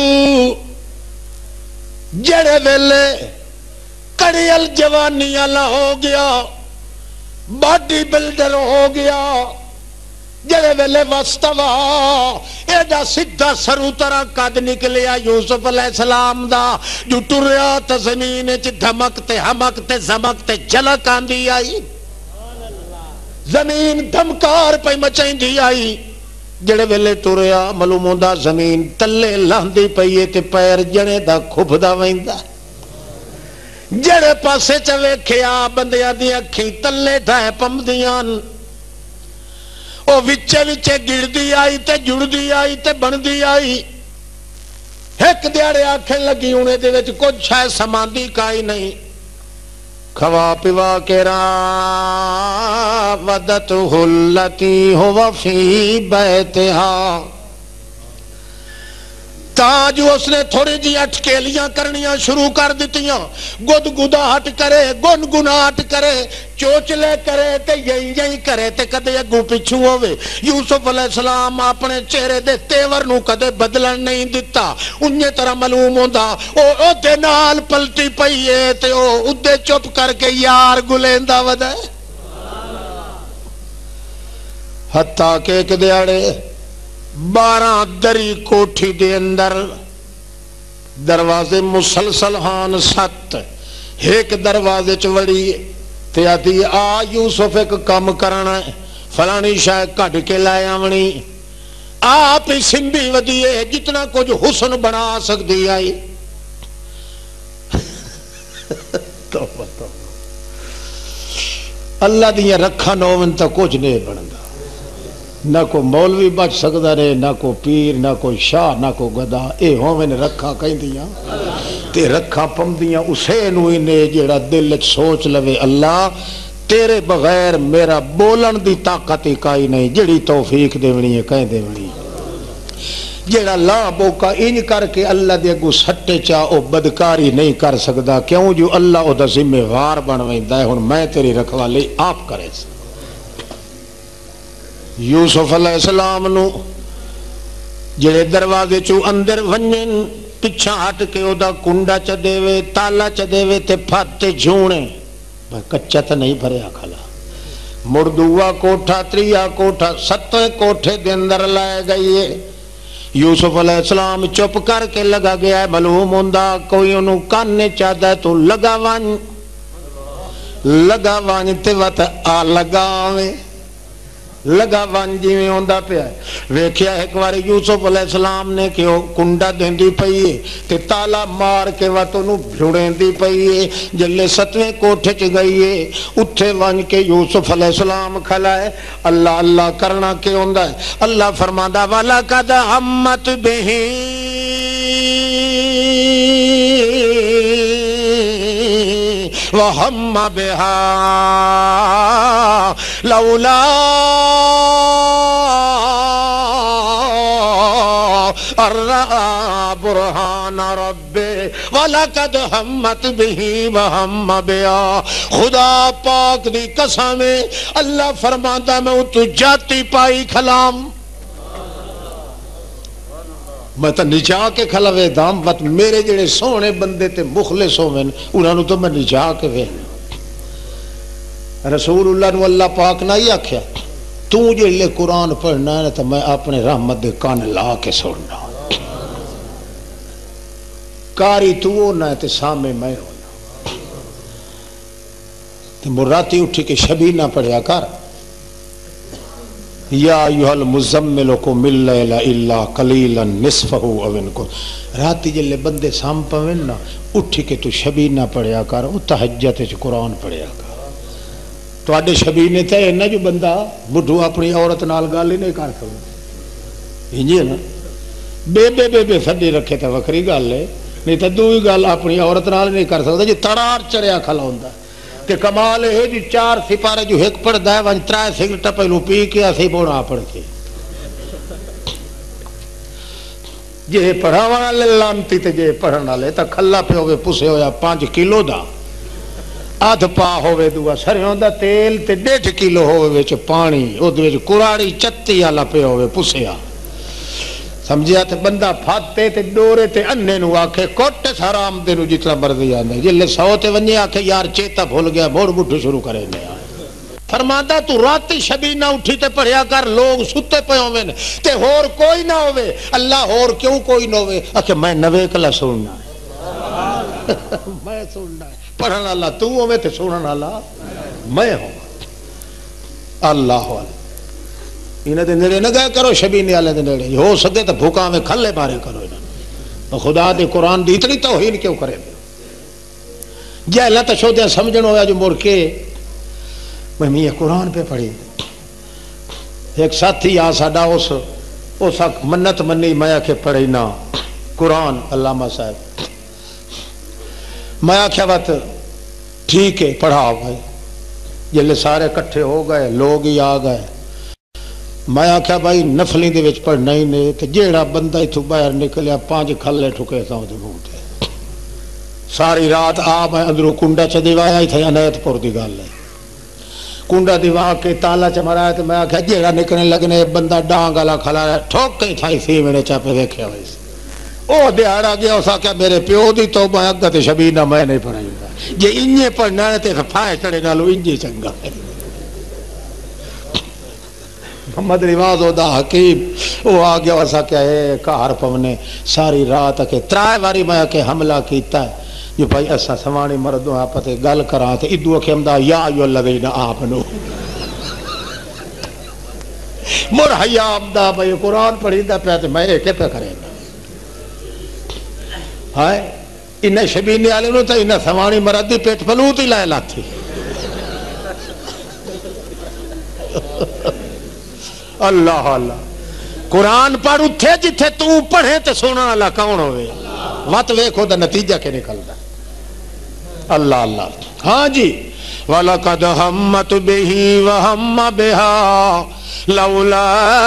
جڑے ویلے کڑیل جوانی اللہ ہو گیا باڈی بلڈر ہو گیا جڑے ویلے وستوا ایڈا سیدھا سرو طرح قد نکلیا یوسف علیہ السلام دا، جو ٹریا تے زمین وچ دھمک تے ہمک تے زمک تے جلک آندی آئی، زمین دھمکار پہ مچائندی آئی۔ جڑے ویلے ٹریا معلوم ہوندا زمین تلے لاندی پئی تے پیر جنے دا کھبدا ویندا، جڑے پاسے چ ویکھیا بندیاں دی اکھیں تلے ڈھائے پمدیاں، او وچے وچے گڑدی آئی تے جڑدی آئی تے بندی آئی۔ ایک دیاڑے آکھن لگی انہیں دے وچ کچھ شاید سماندی کائی نہیں، کھوا پیوا کے راودتہ التی ہوا فی بیتہا، تا جو اس نے تھوڑی جی اٹکیلیاں کرنیاں شروع کر دیتیاں، گد گداہٹ کرے، گن گناہٹ کرے، چوچلے کرے تے یہی یہی کرے تے کدے اگوں پچھو ہوئے۔ یوسف علیہ السلام اپنے چہرے دے تیور نو کدے بدلن نہیں دیتا، انہیں طرح معلوم ہوندا او او دے نال پلٹی پئیے تے او ادے چپ کر کے یار گلیندہ ودا ہے۔ حتیٰ کہ ایک دیاڑے بارہ دری کوٹھی دے اندر دروازے مسلسل ہان ست، ایک دروازے چوڑی تے آتی آ یوسف ایک کام کرنا ہے، فلانی شاید کٹ کے لائے آونی، آپ ہی سمبی ودیے جتنا کچھ حسن بنا سکتی آئی۔ اللہ دیا رکھا نومن تا کچھ نہیں بندا، نہ کو مولوی بچ سکتا رہے، نہ کو پیر، نہ کو شاہ، نہ کو گدا، اے ہومن رکھا کہیں دیاں تے رکھا پم دیاں اسے نوئی نے جیڑا دل سوچ لوے اللہ تیرے بغیر میرا بولن دی طاقت اکائی نہیں، جڑی توفیق دیونی ہے کہیں دیونی، جیڑا لا بوکا انج کر کے اللہ دے گو سٹے چاہ او بدکاری نہیں کر سکتا، کیوں جو اللہ او دا ذمہ وار بنوائندہ ہے، ہن میں تیری رکھوالی آپ کرے سے۔ یوسف علیہ السلام نو جڑے دروازے چو اندر ونجن پچھا ہٹ کے او دا کنڈا چا دیوے تالا چا دیوے تے پھاتے جھونے، کچا تا نہیں بھریا کھلا، مردوا کوٹھا تریا کوٹھا ستویں کوٹھے دے اندر لائے گئیے۔ یوسف علیہ السلام چپ کر کے لگا گیا ہے، معلوم ہوندہ کوئی انہوں کاننے چاہتا ہے تو لگا وان لگا وان تے وات آ لگاویں لگا وان جی میں ہوندہ پہ ہے۔ ویکھیا ایک باری یوسف علیہ السلام نے کہ وہ کنڈا دیں دی پئیے تے تالا مار کے واتوں نو بھڑیں دی پئیے، جلے ستویں کوٹھے چ گئیے اتھے وان کے یوسف علیہ السلام کھلائے، اللہ اللہ کرنا کے ہوندہ ہے۔ اللہ فرماندہ وَلَقَدْ هَمَّتْ بِهِ وَهَمَّ بِهَا لَوْلَا الرَّأَى بُرْحَانَ رَبِّهِ وَلَقَدْ هَمَّتْ بِهِ وَهَمَّ بِهَا۔ خدا پاک دی قسم اللہ فرماتا میں تو جاتی پائی کھلام، میں تو نجا کے کھلوے دام وقت میرے جڑے سونے بندے تے مخلص ہوئے انہوں تو میں نجا کے وے۔ رسول اللہ نو اللہ پاک نہ ہی آکھیا تو جلے قرآن پڑھنا ہے تو میں اپنے رحمت دے کان لا کے سننا، کاری تو ہونا ہے تو سامنے میں ہونا۔ تو مراتی اٹھی کے شبینہ پڑھیا کر، یا ایوہ المزمل قم اللیل الا قلیلا نصفہ او انکم، راتی جلے بندے سام پوین نا اٹھی کے تو شبینہ پڑھیا کر، او تہجد وچ قرآن پڑھیا کر۔ تو آڈے شبینے تے ہے نا جو بندہ بڈھو اپنی عورت نال گال ہی نہیں کر سکتا، یہ نا بے بے بے بے سڈی رکھے تے وکری گل ہے، نہیں تو دوئی گل اپنی عورت نال نہیں کر سکتا، جو تڑار چڑیا کھلا ہوندا تے کمال ہے جو چار سپارے جو ایک پڑھدا ہے ون ترائے سگرٹ پہلو پی کے اسی بونا پڑھ کے جے پڑھا والے لانتی تے جے پڑھن والے تے کھلا پہ ہوے پسے ہویا پانچ کلو دا، آدھ پا ہوے دوا سریوں دا تیل تے ڈیڑھ کلو ہوے وچ پانی، او دے وچ کراڑی چتی والا پہ ہوے پسیا، سمجھیا تے بندہ پھاتے تے ڈورے تے اننے نو آکھے کوٹ حرام دے نو جتنا مرضی آنے، جلے سو تے ونجے آکھے یار چیتا بھول گیا موڑ بڈھو شروع کرے نے۔ فرماندا تو راتی شبینہ اٹھی تے پڑھیا کر لوگ ستے پے ہوویں تے ہور کوئی نہ ہووے اللہ ہور کیوں کوئی نہ ہووے کہ میں نوے کلا سننا ہے میں سننا ہے پڑھن والا تو ہووے تے سنن والا میں ہوں اللہ والے انہاں دے نیڑے نہ گئے کرو شبینے والے دے نیڑے ہو سکے تے بھوکاں میں کھلے مارے کرو انہاں خدا دے قرآن دی اتنی توہین کیوں کرے جہلا تشودیاں سمجھن ہویا جو مڑ کے میں میاں قرآن پہ پڑھی ایک ساتھی آ ساڈا اس اس منت منی میں آکھے پڑھی نا قرآن علامہ صاحب میں آکھیا بات ٹھیک ہے پڑھاؤ بھائی جلے سارے کٹھے ہو گئے لوگ ہی آ گئے میں آکھیا بھائی نفلی دے وچ پڑھنا ہی نہیں تے جیڑا بندہ اتھوں باہر نکلیا پانچ کھلے ٹھکے تھا دے منہ تے ساری رات آ میں اندروں کنڈا چ دیوایا ایتھے عنایت پور دی گل ہے کنڈا دیوا کے تالا چ مرایا تے میں آکھیا جیڑا نکلنے لگنے بندہ ڈانگ والا کھلا رہا ٹھوک کے تھائی سی میرے چاپے ویکھیا ہوئی او دیہڑا گیا اس آکھیا میرے پیو دی توبہ اگے تے شبینہ میں نہیں پڑھائی گا جے انجے پڑھنا تے پھائے چڑے نالو انجے چنگا ہے محمد رواز دا حکیم وہ آ گیا وسا کیا ہے کار پونے ساری رات کے ترائے واری میں کہ حملہ کیتا ہے جو بھائی ایسا سوانی مردوں آپ تے گل کرا تے ادو کہ ہمدا یا ایو الذین آمنو مر حیا ہمدا بھائی قرآن پڑھیندا پیا تے میں کہ پہ کرے ہائے انہیں شبینے والے نو تے انہیں سوانی مرد دی پیٹ پلوت ہی لائے لاتی اللہ اللہ قرآن پڑھ اتھے جتھے تو پڑھے تے سونا اللہ کون ہوئے وات ویکھو دا نتیجہ کے نکلدا اللہ اللہ ہاں جی وَلَقَدْ هَمَّتْ بِهِ وَهَمَّ بِهَا لَوْلَا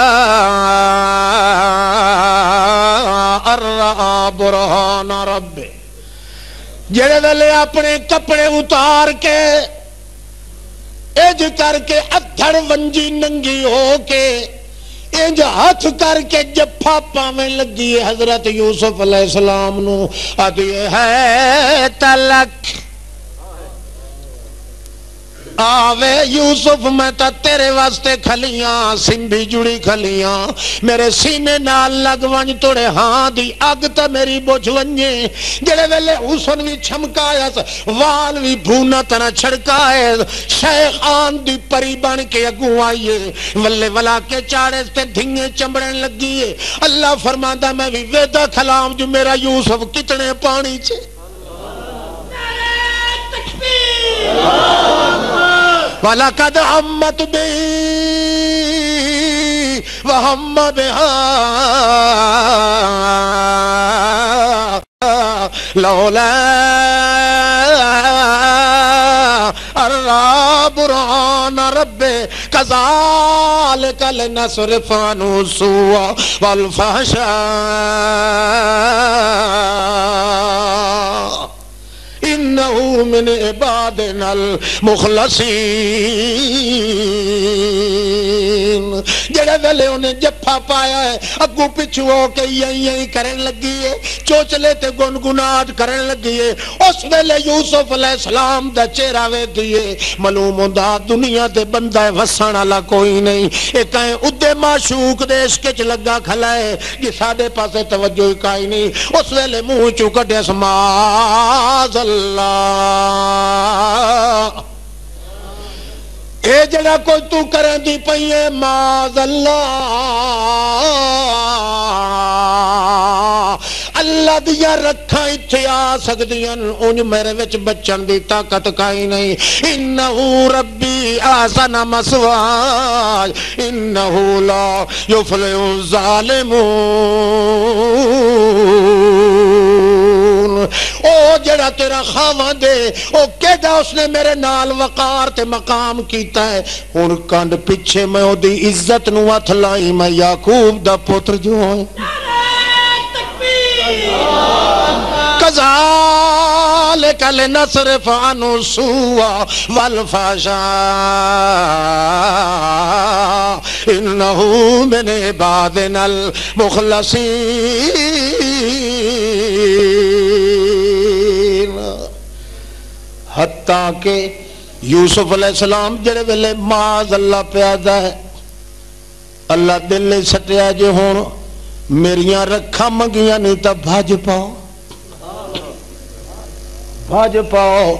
أَن رَّأَىٰ بُرْهَانَ رَبِّهِ جڑے ویلے اپنے کپڑے اتار کے اج کر کے ادھڑ ونجی ننگی ہو کے اج ہاتھ کر کے جفا پاویں لگی حضرت یوسف علیہ السلام نو آدھی ہے تلک آوے یوسف میں تا تیرے واسطے کھلیاں سمبھی جڑی کھلیاں میرے سینے نال لگ ونج توڑے ہاں دی اگ تا میری بوجھ ونجے جڑے ویلے حسن بھی چھمکایا وال بھی بھونا تنا چھڑکائے شیخان دی پری بن کے اگوں آئیے ولے ولا کے چاڑے تے دھنگے چمبڑن لگیے اللہ فرماندا میں بھی ویدہ کھلام جو میرا یوسف کتنے پانی چھے وَلَقَدْ هَمَّتْ بِهِ وَهَمَّ بِهَا لَوْلَا أَن رَّأَىٰ بُرْهَانَ رَبِّهِ كَذَٰلِكَ لِنَصْرِفَ عَنْهُ السُّوءَ وَالْفَحْشَاءَ إِنَّهُ مِنْ عِبَادِنَا الْمُخْلَصِينَ جڑے ویلے انہیں جفا پایا ہے اگو پچھو ہو کے یہی یہی کرن لگی ہے چوچلے تے گنگناٹ کرن لگی ہے اس ویلے یوسف علیہ السلام دا چہرہ وے دیئے معلوم ہوندا دنیا تے بندہ وسن والا کوئی نہیں اے کہیں ادے معشوق دے عشق وچ لگا کھلا ہے کہ ساڈے پاسے توجہ ہی کائیں نہیں اس ویلے منہ چوں کڈیا معاذ اللہ اے جڑا کوئی تو کریں دی پئیے معاذ اللہ اللہ دیا رکھا اتھے آ سکدیاں انج میرے وچ بچن دی طاقت کائی نہیں انہو ربی احسن مثواي انہو لا یفلح الظالمون او جڑا تیرا خاواں دے او کیڑا اس نے میرے نال وقار تے مقام کیتا ہے ہن کنڈ پیچھے میں او دی عزت نو ہتھ لائی میں یعقوب دا پتر جو ہے كذلك لنصرف عنه السوء والفحشاء إنه من عبادنا المخلصين حتیٰ کہ یوسف علیہ السلام جڑے ویلے معاذ اللہ پیادا ہے اللہ دل سٹیا جو ہون میریاں رکھا منگیاں نہیں تا بھاج پاؤ بھاج پاؤ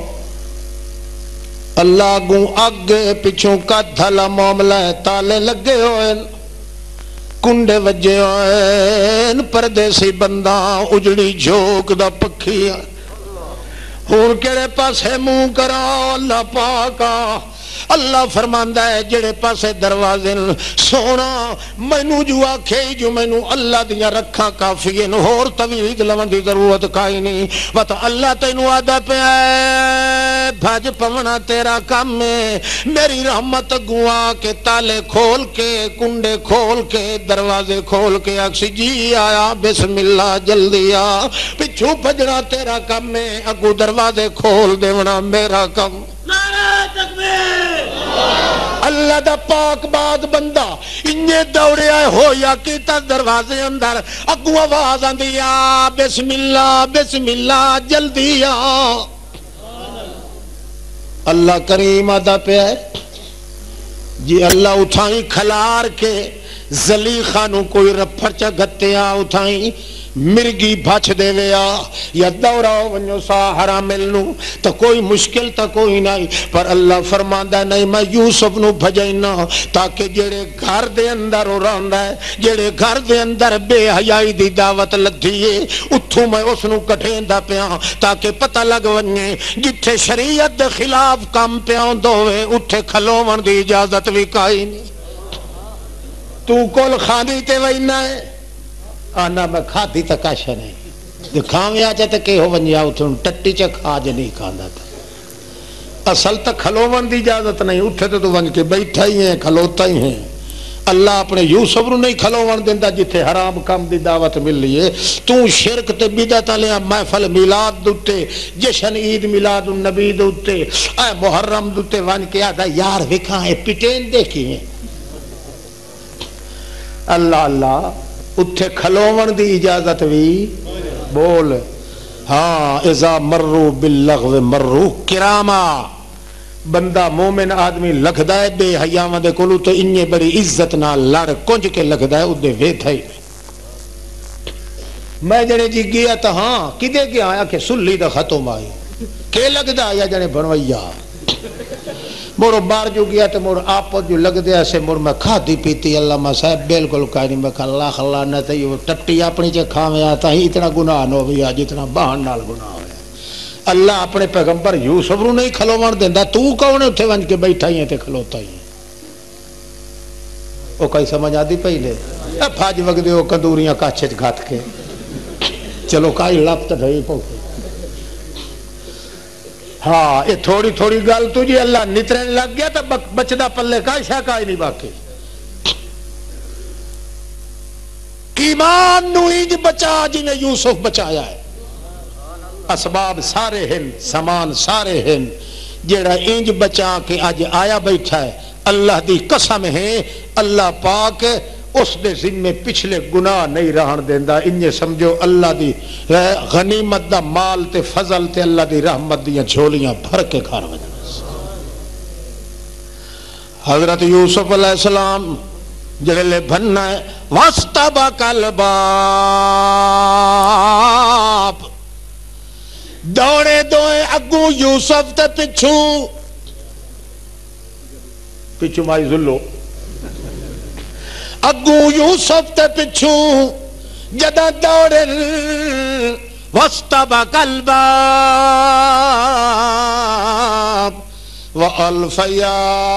اللہ گوں آگے پچھوں کا دھلا معاملہ ہے تالے لگے ہوئے کنڈے وجے ہوئے پردیسی بندہ اجڑی جھوک دا پکھی ہون کیڑے پاسے منہ کراؤ اللہ پاکا اللہ فرماندا ہے جڑے پاسے دروازے سونا مینوں جو آکھے جو مینوں اللہ دیاں رکھاں کافی ہیں ہور توحید لون دی ضرورت کائی نہیں بس اللہ تینوں آدا پیا بھج پونا تیرا کام ہے میری رحمت گوا کے تالے کھول کے کنڈے کھول کے دروازے کھول کے اکسی جی آیا بسم اللہ جلدی آ پچھو بھجنا تیرا کام ہے اگو دروازے کھول دیونا میرا کام نعرہ تکبیر اللہ دا پاک باد بندہ انہیں دوڑے آئے ہو یا کیتا دروازے اندر اگو آواز آن دیا بسم اللہ بسم اللہ جلدی آ اللہ کریم آدھا پہ ہے جی اللہ اٹھائیں کھلار کے زلیخہ نو کوئی رپھر چا گھتے آ اٹھائیں مرگی بھاچ دے ویا یا دورہ ونجو سا حرامل نو تا کوئی مشکل تا کوئی نہیں پر اللہ فرماندہ نہیں میں یوسف نو بھجائنا تاکہ جڑے گھر دے اندر ہو رہندا ہے جڑے گھر دے اندر بے حیائی دی دعوت لدھیے اتھو میں اس نو کٹھیں دا پیاں تاکہ پتہ لگ ونجے جتھے شریعت دے خلاف کام پیاں دوے اتھے کھلوون دی اجازت بھی کائی نہیں تو کول خانی تے وینا ہے آنا میں کھا دی تکاشا نہیں دکھاویں آجا تے کہ ہو ونجا اتھوں ٹٹی چا کھاج نہیں کھاندا تھا اصل تک کھلوون دی اجازت نہیں اٹھے تو ونج کے بیٹھا ہی ہیں کھلوتا ہی ہیں اللہ اپنے یوسف رو نہیں کھلوون دیندہ جتھے حرام کام دی دعوت مل لیے تو شرک تے بدعت لیا محفل میلاد دوتے جشن عید میلاد النبی دوتے اے محرم دوتے ونج کے آدھا یار وکھائیں پٹین دیکھی ہیں اللہ اللہ اتھے کھلوون دی اجازت بھی بول ہاں اذا مرو باللغو مرو کراما بندہ مومن آدمی لکھدا ہے بے حیاں دے کولو تو انہیں بڑی عزت نہ لڑ کنج کے لکھدا ہے ادھے ویتھا ہی میں جنے جی گیا تا ہاں کدے گیا آیا کہ سلی دا ختم آئی کہ لگدا یا جنے بنویا موڑو بار جو گیا تو موڑو آپ جو لگ دیا سے موڑ میں کھا دی پیتی علامہ صاحب بلکل کہا نہیں میں کہا اللہ خلا نہ تھی وہ ٹٹی اپنی چے کھاویں آتا ہی اتنا گناہ نہ ہویا جتنا بہن نال گناہ ہویا اللہ اپنے پیغمبر یوسف رو نہیں کھلوان دیندہ تو کون اتھے ونج کے بیٹھا ہی ہیں تے کھلوتا ہی ہیں وہ کئی سمجھ آدھی پہلے اب پھاج وقت دے وہ کندوریاں کاچھت گھات کے چلو کائی لپت ڈھائی پوکے ہاں یہ تھوڑی تھوڑی گال تجھے اللہ نترین لگ گیا تا بچدہ پلے کا شاکائی نہیں باقی ایمان نو انج بچا جنہیں یوسف بچایا ہے اسباب سارے ہیں سامان سارے ہیں جیڑا انج بچا کے آج آیا بیٹھا ہے اللہ دی قسم ہے اللہ پاک اس دے ذمے پچھلے گناہ نہیں رہن دیندہ انہیں سمجھو اللہ دی غنیمت دا مال تے فضل تے اللہ دی رحمت دیاں جھولیاں بھر کے گھر وجہ حضرت یوسف علیہ السلام جڑے لے بھننا ہے وَاسْتَبَقَ الْبَابِ دوڑے دوئے اگو یوسف تے پچھو پچھو مائی ذلو اگو یوسف تے پچھو جدا دوڑن وَاسْتَبَقَ الْبَابِ وَأَلْفَيَا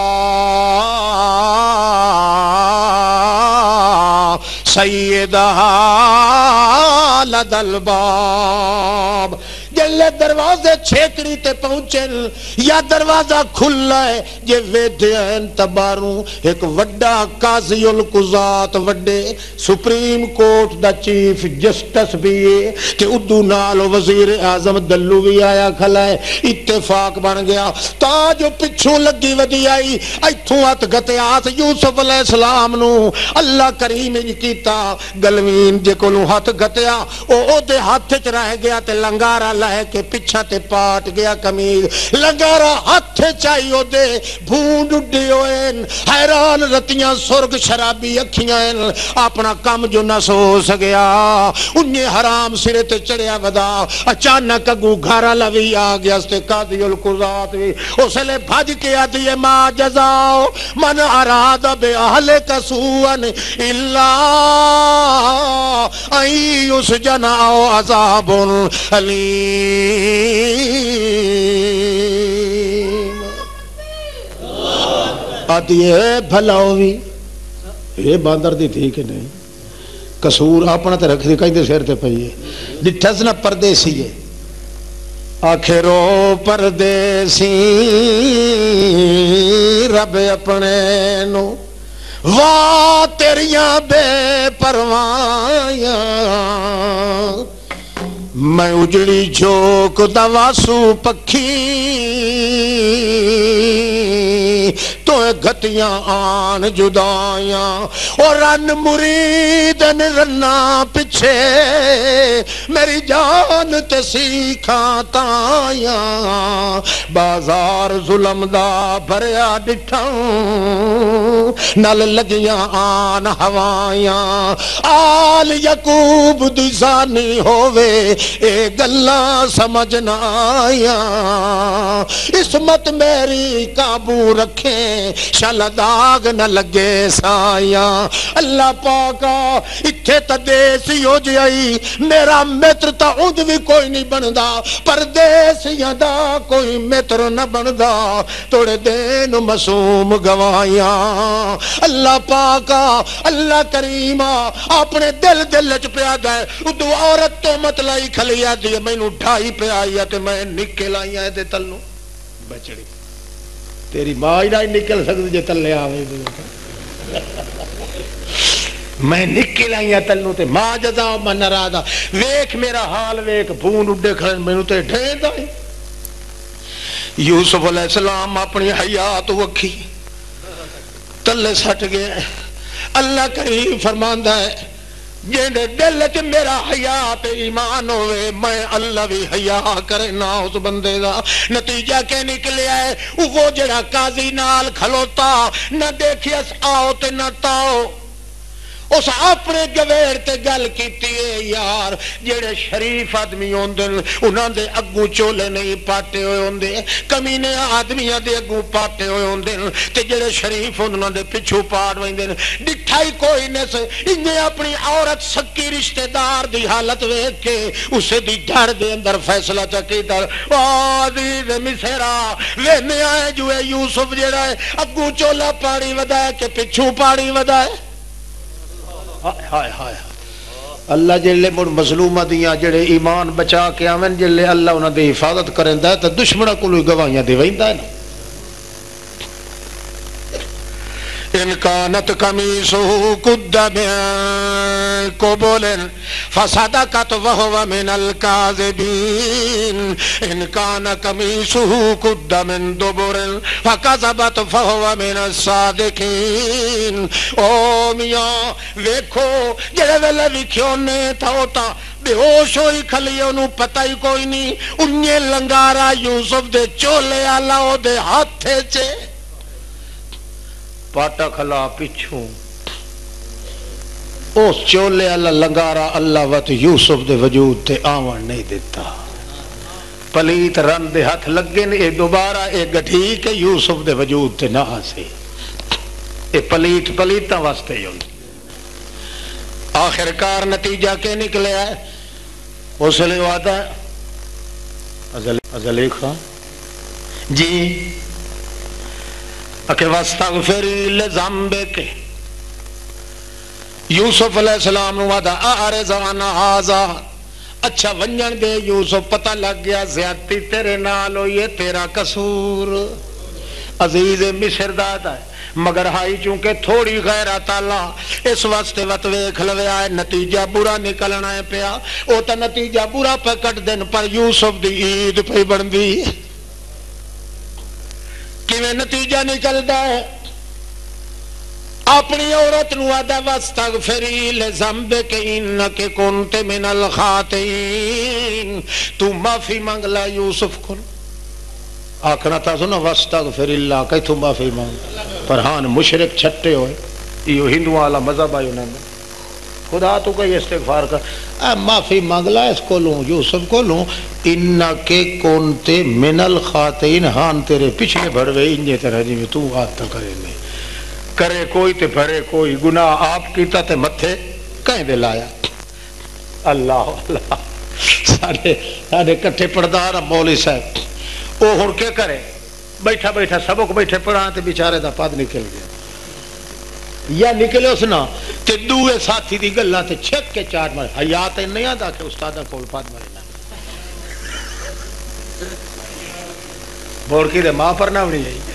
سَيِّدَهَا لَدَى الْبَابِ جلے دروازے چھیکڑی تے پہنچن یا دروازہ کھلا ہے جے ویدھے ہیں تباروں ایک وڈا قاضی القضات وڈے سپریم کورٹ دا چیف جسٹس بھی ہے کہ ادو نال وزیر اعظم دلو بھی آیا کھلا ہے اتفاق بن گیا تا جو پچھوں لگی ودی آئی ایتھوں ہاتھ گتے آت یوسف علیہ السلام نو اللہ کریم انج کیتا گلوین جے کو نو ہاتھ گتیا او او دے ہاتھ چ رہ گیا تے لنگارا لہ کے پچھا تے پاٹ گیا کمیز لنگارا ہاتھ ہتھے چاہیے دے بھون ڈڈے ہوئے حیران رتیاں سرگ شرابی اکھیاں اپنا کم جو نہ سو سگیا انہیں حرام سرے تے چڑیا ودا اچانک اگو گھارا لوی آ گیا ستے قاضی القضات بھی اس لئے بھاج کے آتی ہے ما جزاؤ من اراد بے اہل کسوان اللہ این اس جناؤ عذاب علیم آتی ہے بھلاؤ بھی یہ باندر دی تھی کہ نہیں قصور اپنا تے رکھ دی کہیں دے سیر تے پہیے ڈٹھز نہ پردیسی ہے آخرو پردیسی رب اپنے نو واہ تیریاں بے پروایاں میں اجڑی جھوک دواسو پکھی تو گھتیاں آن جدائیاں اور رن مریدن رنا پچھے میری جان تے سیکھاں تائیاں بازار ظلم دا بھریا ڈٹھاں نل لگیاں آن ہوائیاں آل یعقوب دی زانی ہووے اے گلہ سمجھ نہ آیا عصمت میری قابو رکھیں شل داغ نہ لگے سایا اللہ پاکا اتھے تا دیسی ہو جائی میرا متر تا اُند بھی کوئی نہیں بندا پردیسیاں دا کوئی متر نہ بندا توڑے دین مسوم گوائیاں اللہ پاکا اللہ کریمہ اپنے دل دل چ پیادا ہے ادو عورت تو مطلعی کھلی آدھی ہے میں نو ڈھائی پہ آئی ہے میں نکل آئی ہے دے تلو بچڑی تیری ماں ہی نہیں نکل سکتی جے تلے آوے میں نکل آئی ہے تلو تے ماں جزاؤ من نرادا ویک میرا حال ویک بھون اڈے کھڑے میں نو تے ڈھین دائی یوسف علیہ السلام اپنی حیات وکھی تلے سٹ گئے اللہ کریم فرماندہ ہے جنہیں دل چ میرا حیات ایمان ہوئے میں اللہ بھی حیا کرے نہ اس بندے دا نتیجہ کے نکلے آئے وہ جڑا قاضی نال کھلوتا نہ دیکھیا آؤ تے نہ تاؤ اس اپنے گویر تے گل کیتی ہے یار جڑے شریف آدمی ہوندن انہاں دے اگوں چولے نہیں پاٹے ہوئے ہوندے کمینے آدمیاں دے اگوں پاٹے ہوئے ہوندن تے جڑے شریف ہوندن انہاں دے پچھو پاٹ ویندن ڈٹھائی کوئی نس انہیں اپنی عورت سکی رشتہ دار دی حالت ویکھ کے اسے دی ڈر دے اندر فیصلہ چکی در عزیز مصرا وینے آئے جو ہے یوسف جڑا ہے اگوں چولا پاڑی ودائے کہ پچھو پاڑی ودائے ہائے ہائے اللہ جلے مڑ مظلومہ دیاں جڑے ایمان بچا کے آمین جلے اللہ انہاں دے حفاظت کرندہ ہے تو دشمنہ کلوئی گواہیاں دے ویندہ ہے نا ان کانت قمیصہ قد من قبل فصدقت وهو من الكاذبین ان کان قمیصہ قد من دبر فکذبت فهو من الصادقین او میاں ویکھو جڑے ویلے وکھیونے تھا ہوتا بے ہوش ہوئی کھلی انہوں پتہ ہی کوئی نہیں انہیں لنگارا یوسف دے چولے اللہ دے ہاتھے چے پاٹا کھلا پچھوں اس چولے اللہ لنگارا اللہ وقت یوسف دے وجود تے آون نہیں دیتا پلیت رن دے ہاتھ لگے نے دوبارہ ایک گھٹی کے یوسف دے وجود تے نہ آسے اے پلیت پلیتاں واسطے ہوں آخرکار نتیجہ کے نکلے آئے اس لئے وعدہ ازلی خان جی اکھے واستغفری لذنبک یوسف علیہ السلام وعدہ اعرض عن ھذا اچھا ونجن دے یوسف پتہ لگ گیا زیادتی تیرے نال ہوئی ہے تیرا قصور عزیز مصر دادا ہے مگر ہائی چونکہ تھوڑی غیرت اللہ اس واسطے وقت ویکھ لوے آئے نتیجہ برا نکلنا ہے پیا او تا نتیجہ برا پہ کٹ دن پر یوسف دی عید پہ بن دی کیویں نتیجہ نکلدا ہے اپنی عورت نو آدھا واستغفری لذنبک انک کنت من الخاطئین تو معافی مانگ لا یوسف کو آخنا تھا سنا واستغفر اللہ کیتھو معافی مانگ پر ہاں مشرک چھٹے ہوئے یہ ہندو والا مذہب آئی انہوں نے خدا تو کئی استغفار کر اے معافی مانگ لا اس کو لوں یوسف کو لوں انکے کونتے من الخاطئین ہان تیرے پچھلے بڑھوے انجے طرح جی میں تو آتا کرے میں کرے کوئی تے بھرے کوئی گناہ آپ کیتا تے متھے کہیں دے لایا اللہ اللہ سارے سارے کٹھے پردار مولی صاحب او ہن کیا کرے بیٹھا بیٹھا سبق بیٹھے پڑھا تے بیچارے دا پاد نکل گیا یا نکلے اس نا تے دوے ساتھی دی گلاں تے چھک کے چاٹ مارے حیات نہیں آندا کہ استاداں کول پاد مارے نا بول کی دے ماں پر نہ بنی جائی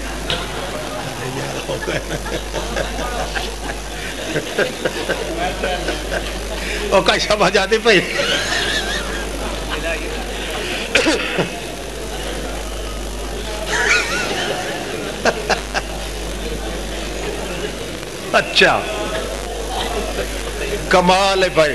او کئی سمجھ آتی پئی اچھا کمال ہے بھائی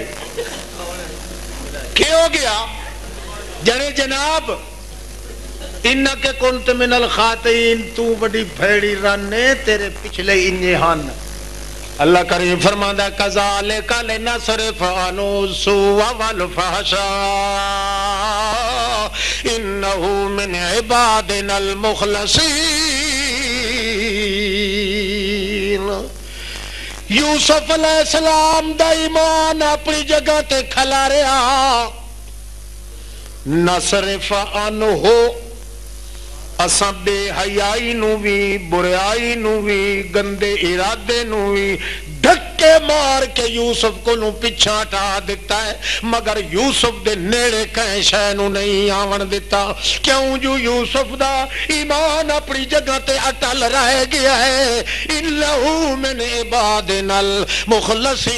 کیا ہو گیا جنے جناب انکے کنت من الخاطئین تو بڑی بھیڑی رانے تیرے پچھلے انجے ہن اللہ کریم فرماندہ ہے کذالک لنصرف عنہ السوء والفحشاء انہ من عبادنا المخلصین یوسف علیہ السلام دا ایمان اپنی جگہ تے کھلا رہا نصرف عنہ اساں بے حیائی نو بھی بریائی نو بھی گندے ارادے نو بھی دھکے مار کے یوسف کو نو پیچھا ہٹا دیتا ہے مگر یوسف دے نیڑے کہیں شے نو نہیں آون دیتا کیوں جو یوسف دا ایمان اپنی جگہ تے اٹل رہ گیا ہے انہو من عبادنا المخلصین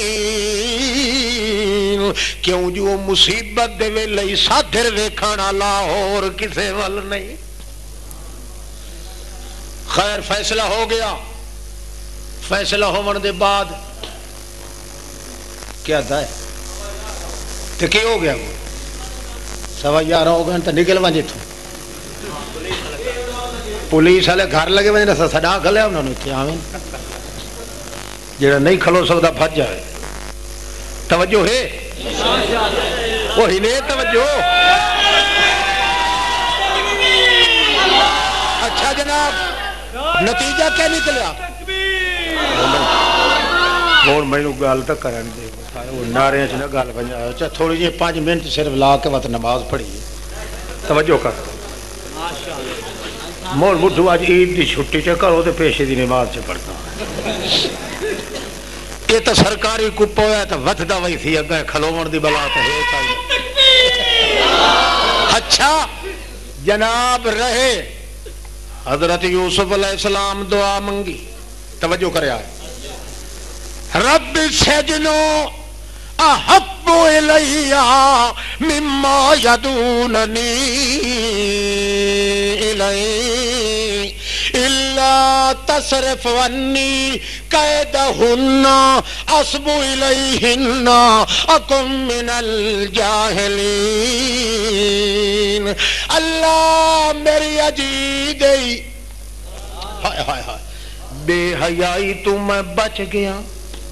کیوں جو مصیبت دے ویلے ساتھر ویکھانا لاہور کسے ول نہیں خیر فیصلہ ہو گیا فیصلہ ہون دے بعد کیا تھا تو کیا ہو گیا سوا یارہ ہو گئے تو نکل وانجے تھو پولیس والے گھر لگے وجہ نہ سڑا کھلے انہوں نے کیا آمین جڑا نہیں کھلو سکتا بھج جائے توجہ ہے وہی نہیں توجہ اچھا جناب نتیجہ کیا نکلیا اور میں نے گال تک کرن دے وہ نعرے چ نہ گل بن اچھا تھوڑی جی پانچ منٹ صرف لا کے وقت نماز پڑھی توجہ کر ماشاءاللہ مول مٹھو اج عید دی چھٹی چ کرو تے پیشے دی نماز چ پڑھتا یہ تو سرکاری کپ ہویا تو وتھدا وئی تھی اگے کھلوون دی بلا تے ہے اچھا جناب رہے حضرت یوسف علیہ السلام دعا منگی توجہ کرے آئے رب سجنو احب الیہ مما یدوننی الیہ الا تصرف عنی قیدہن اصب الیہن اکم من الجاہلین اللہ میری عجید ہائے ہائے ہائے بے حیائی تو میں بچ گیا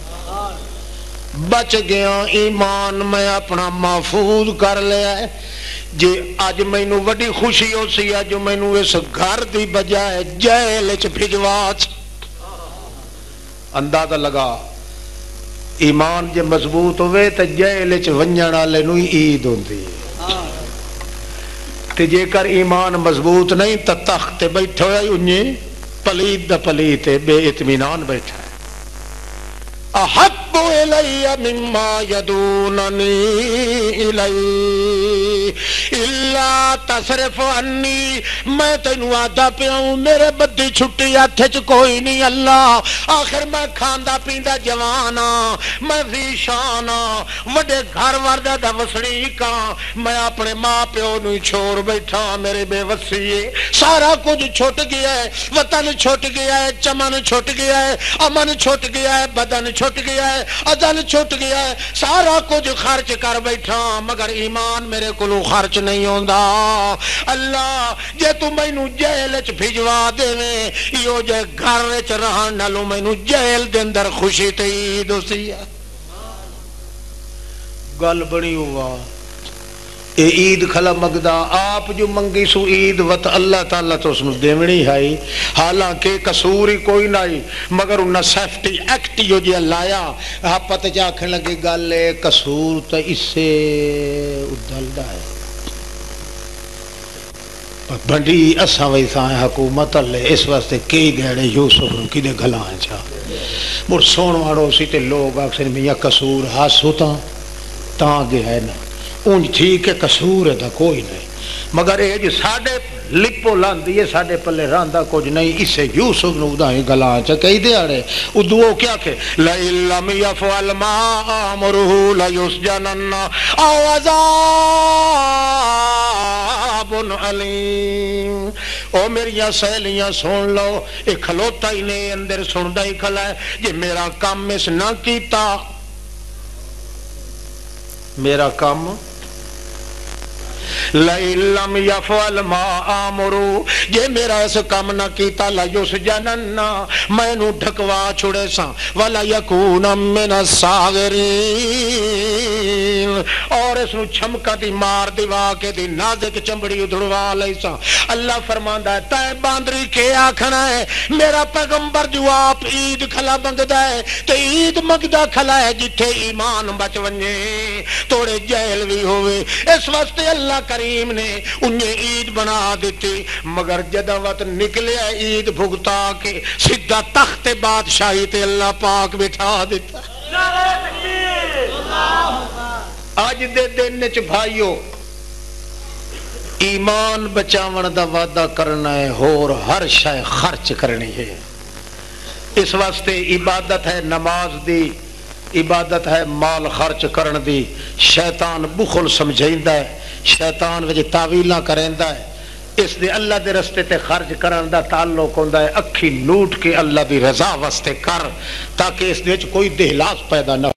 بچ گیا ایمان میں اپنا محفوظ کر لیا ہے جی آج میں نو وڈی خوشی ہو سی ہے جو میں نو اس گھر دی بجائے جیل چ بھجوا اندازہ لگا ایمان جے مضبوط ہوئے تو جیل چ ونجن والے نو عید ہوندی ہے تے جے کر ایمان مضبوط نہیں تو تخت بیٹھا ہویا انہیں پلید دا پلید بے اطمینان بیٹھا ہے احب الی مما یدوننی الی الا تصرف عنی میں تینوں آدھا پیاؤں میرے بدی چھٹی ہاتھ چ کوئی نہیں اللہ آخر میں کھاندا پیندا جوانا میں ذیشانا وڈے گھر وردہ دا وسڑیکا میں اپنے ماں پیو نو چھوڑ بیٹھا میرے بے وسی سارا کچھ چھٹ گیا ہے وطن چھٹ گیا ہے چمن چھٹ گیا ہے امن چھٹ گیا ہے بدن چھٹ گیا ہے ادن چھٹ گیا ہے سارا کچھ خرچ کر بیٹھا مگر ایمان میرے کو خرچ نہیں ہوندا فرماوندا اللہ جے تو مینوں جیل وچ بھجوا دیویں ایو جے گھر وچ رہن نالوں مینوں جیل دے اندر خوشی تے عید ہوسی گل بڑی ہوا اے عید کھلا مگدا آپ جو منگی سو عید وت اللہ تعالیٰ تو اس نو دیونی ہے حالانکہ قصور ہی کوئی نہیں مگر انہاں سیفٹی ایکٹ جو جی لایا آپ پتہ چاکھن لگے گل ہے قصور تو اس سے ادھلدا ہے بڑی اساں ویسا ہے حکومت اللہ اس واسطے کئی گھڑے یوسف نو کدے گھلاں چا مر سون واڑو سی تے لوگ اکثر میاں قصور ہاس ہوتا تاں گے ہے نا اونج ٹھیک ہے قصور ہے دا کوئی نہیں مگر اے جو ساڈے لپو لاندی ہے ساڈے پلے راندا کچھ نہیں اسے یوسف نو دائی گلاں چ کئی دیاڑے او دعا کیا کہ لا لم يفعل ما امره لا يسجنن او عذاب علیم او میری سہیلیاں سن لو اے کھلوتا ہی نہیں اندر سندا ہی کھلا ہے جے میرا کام اس نہ کیتا میرا کام لَإِن لَّمْ يَفْعَلْ مَا آمُرُ جے میرا اس کام نہ کیتا لَيُسْجَنَنَّ میں نو ڈھکوا چھڑے سا وَلَا يَكُونَ مِنَ الصَّاغِرِينَ اور اس نو چھمکا دی مار دیوا کے دی نازک چمڑی ادھڑوا لئی سا اللہ فرماندا ہے تے باندری کے آکھنا ہے میرا پیغمبر جو آپ عید کھلا منگدا ہے تے عید منگدا کھلا ہے جتھے ایمان بچ ونجے توڑے جیل بھی ہوئے اس واسطے اللہ کریم نے انہیں عید بنا دیتی مگر جدوت نکلے عید بھگتا کے سیدھا تخت بادشاہی تے اللہ پاک بٹھا دیتا آج دے دن چ بھائیو ایمان بچاون دا وعدہ کرنا ہے اور ہر شے خرچ کرنی ہے اس واسطے عبادت ہے نماز دی عبادت ہے مال خرچ کرن دی شیطان بخل سمجھیندا ہے شیطان وچ تعویلاں کریندا ہے اس دے اللہ دے رستے تے خرچ کرن دا تعلق ہوندا ہے اکھی لوٹ کے اللہ دی رضا واسطے کر تاکہ اس دے وچ کوئی دہلاس پیدا نہ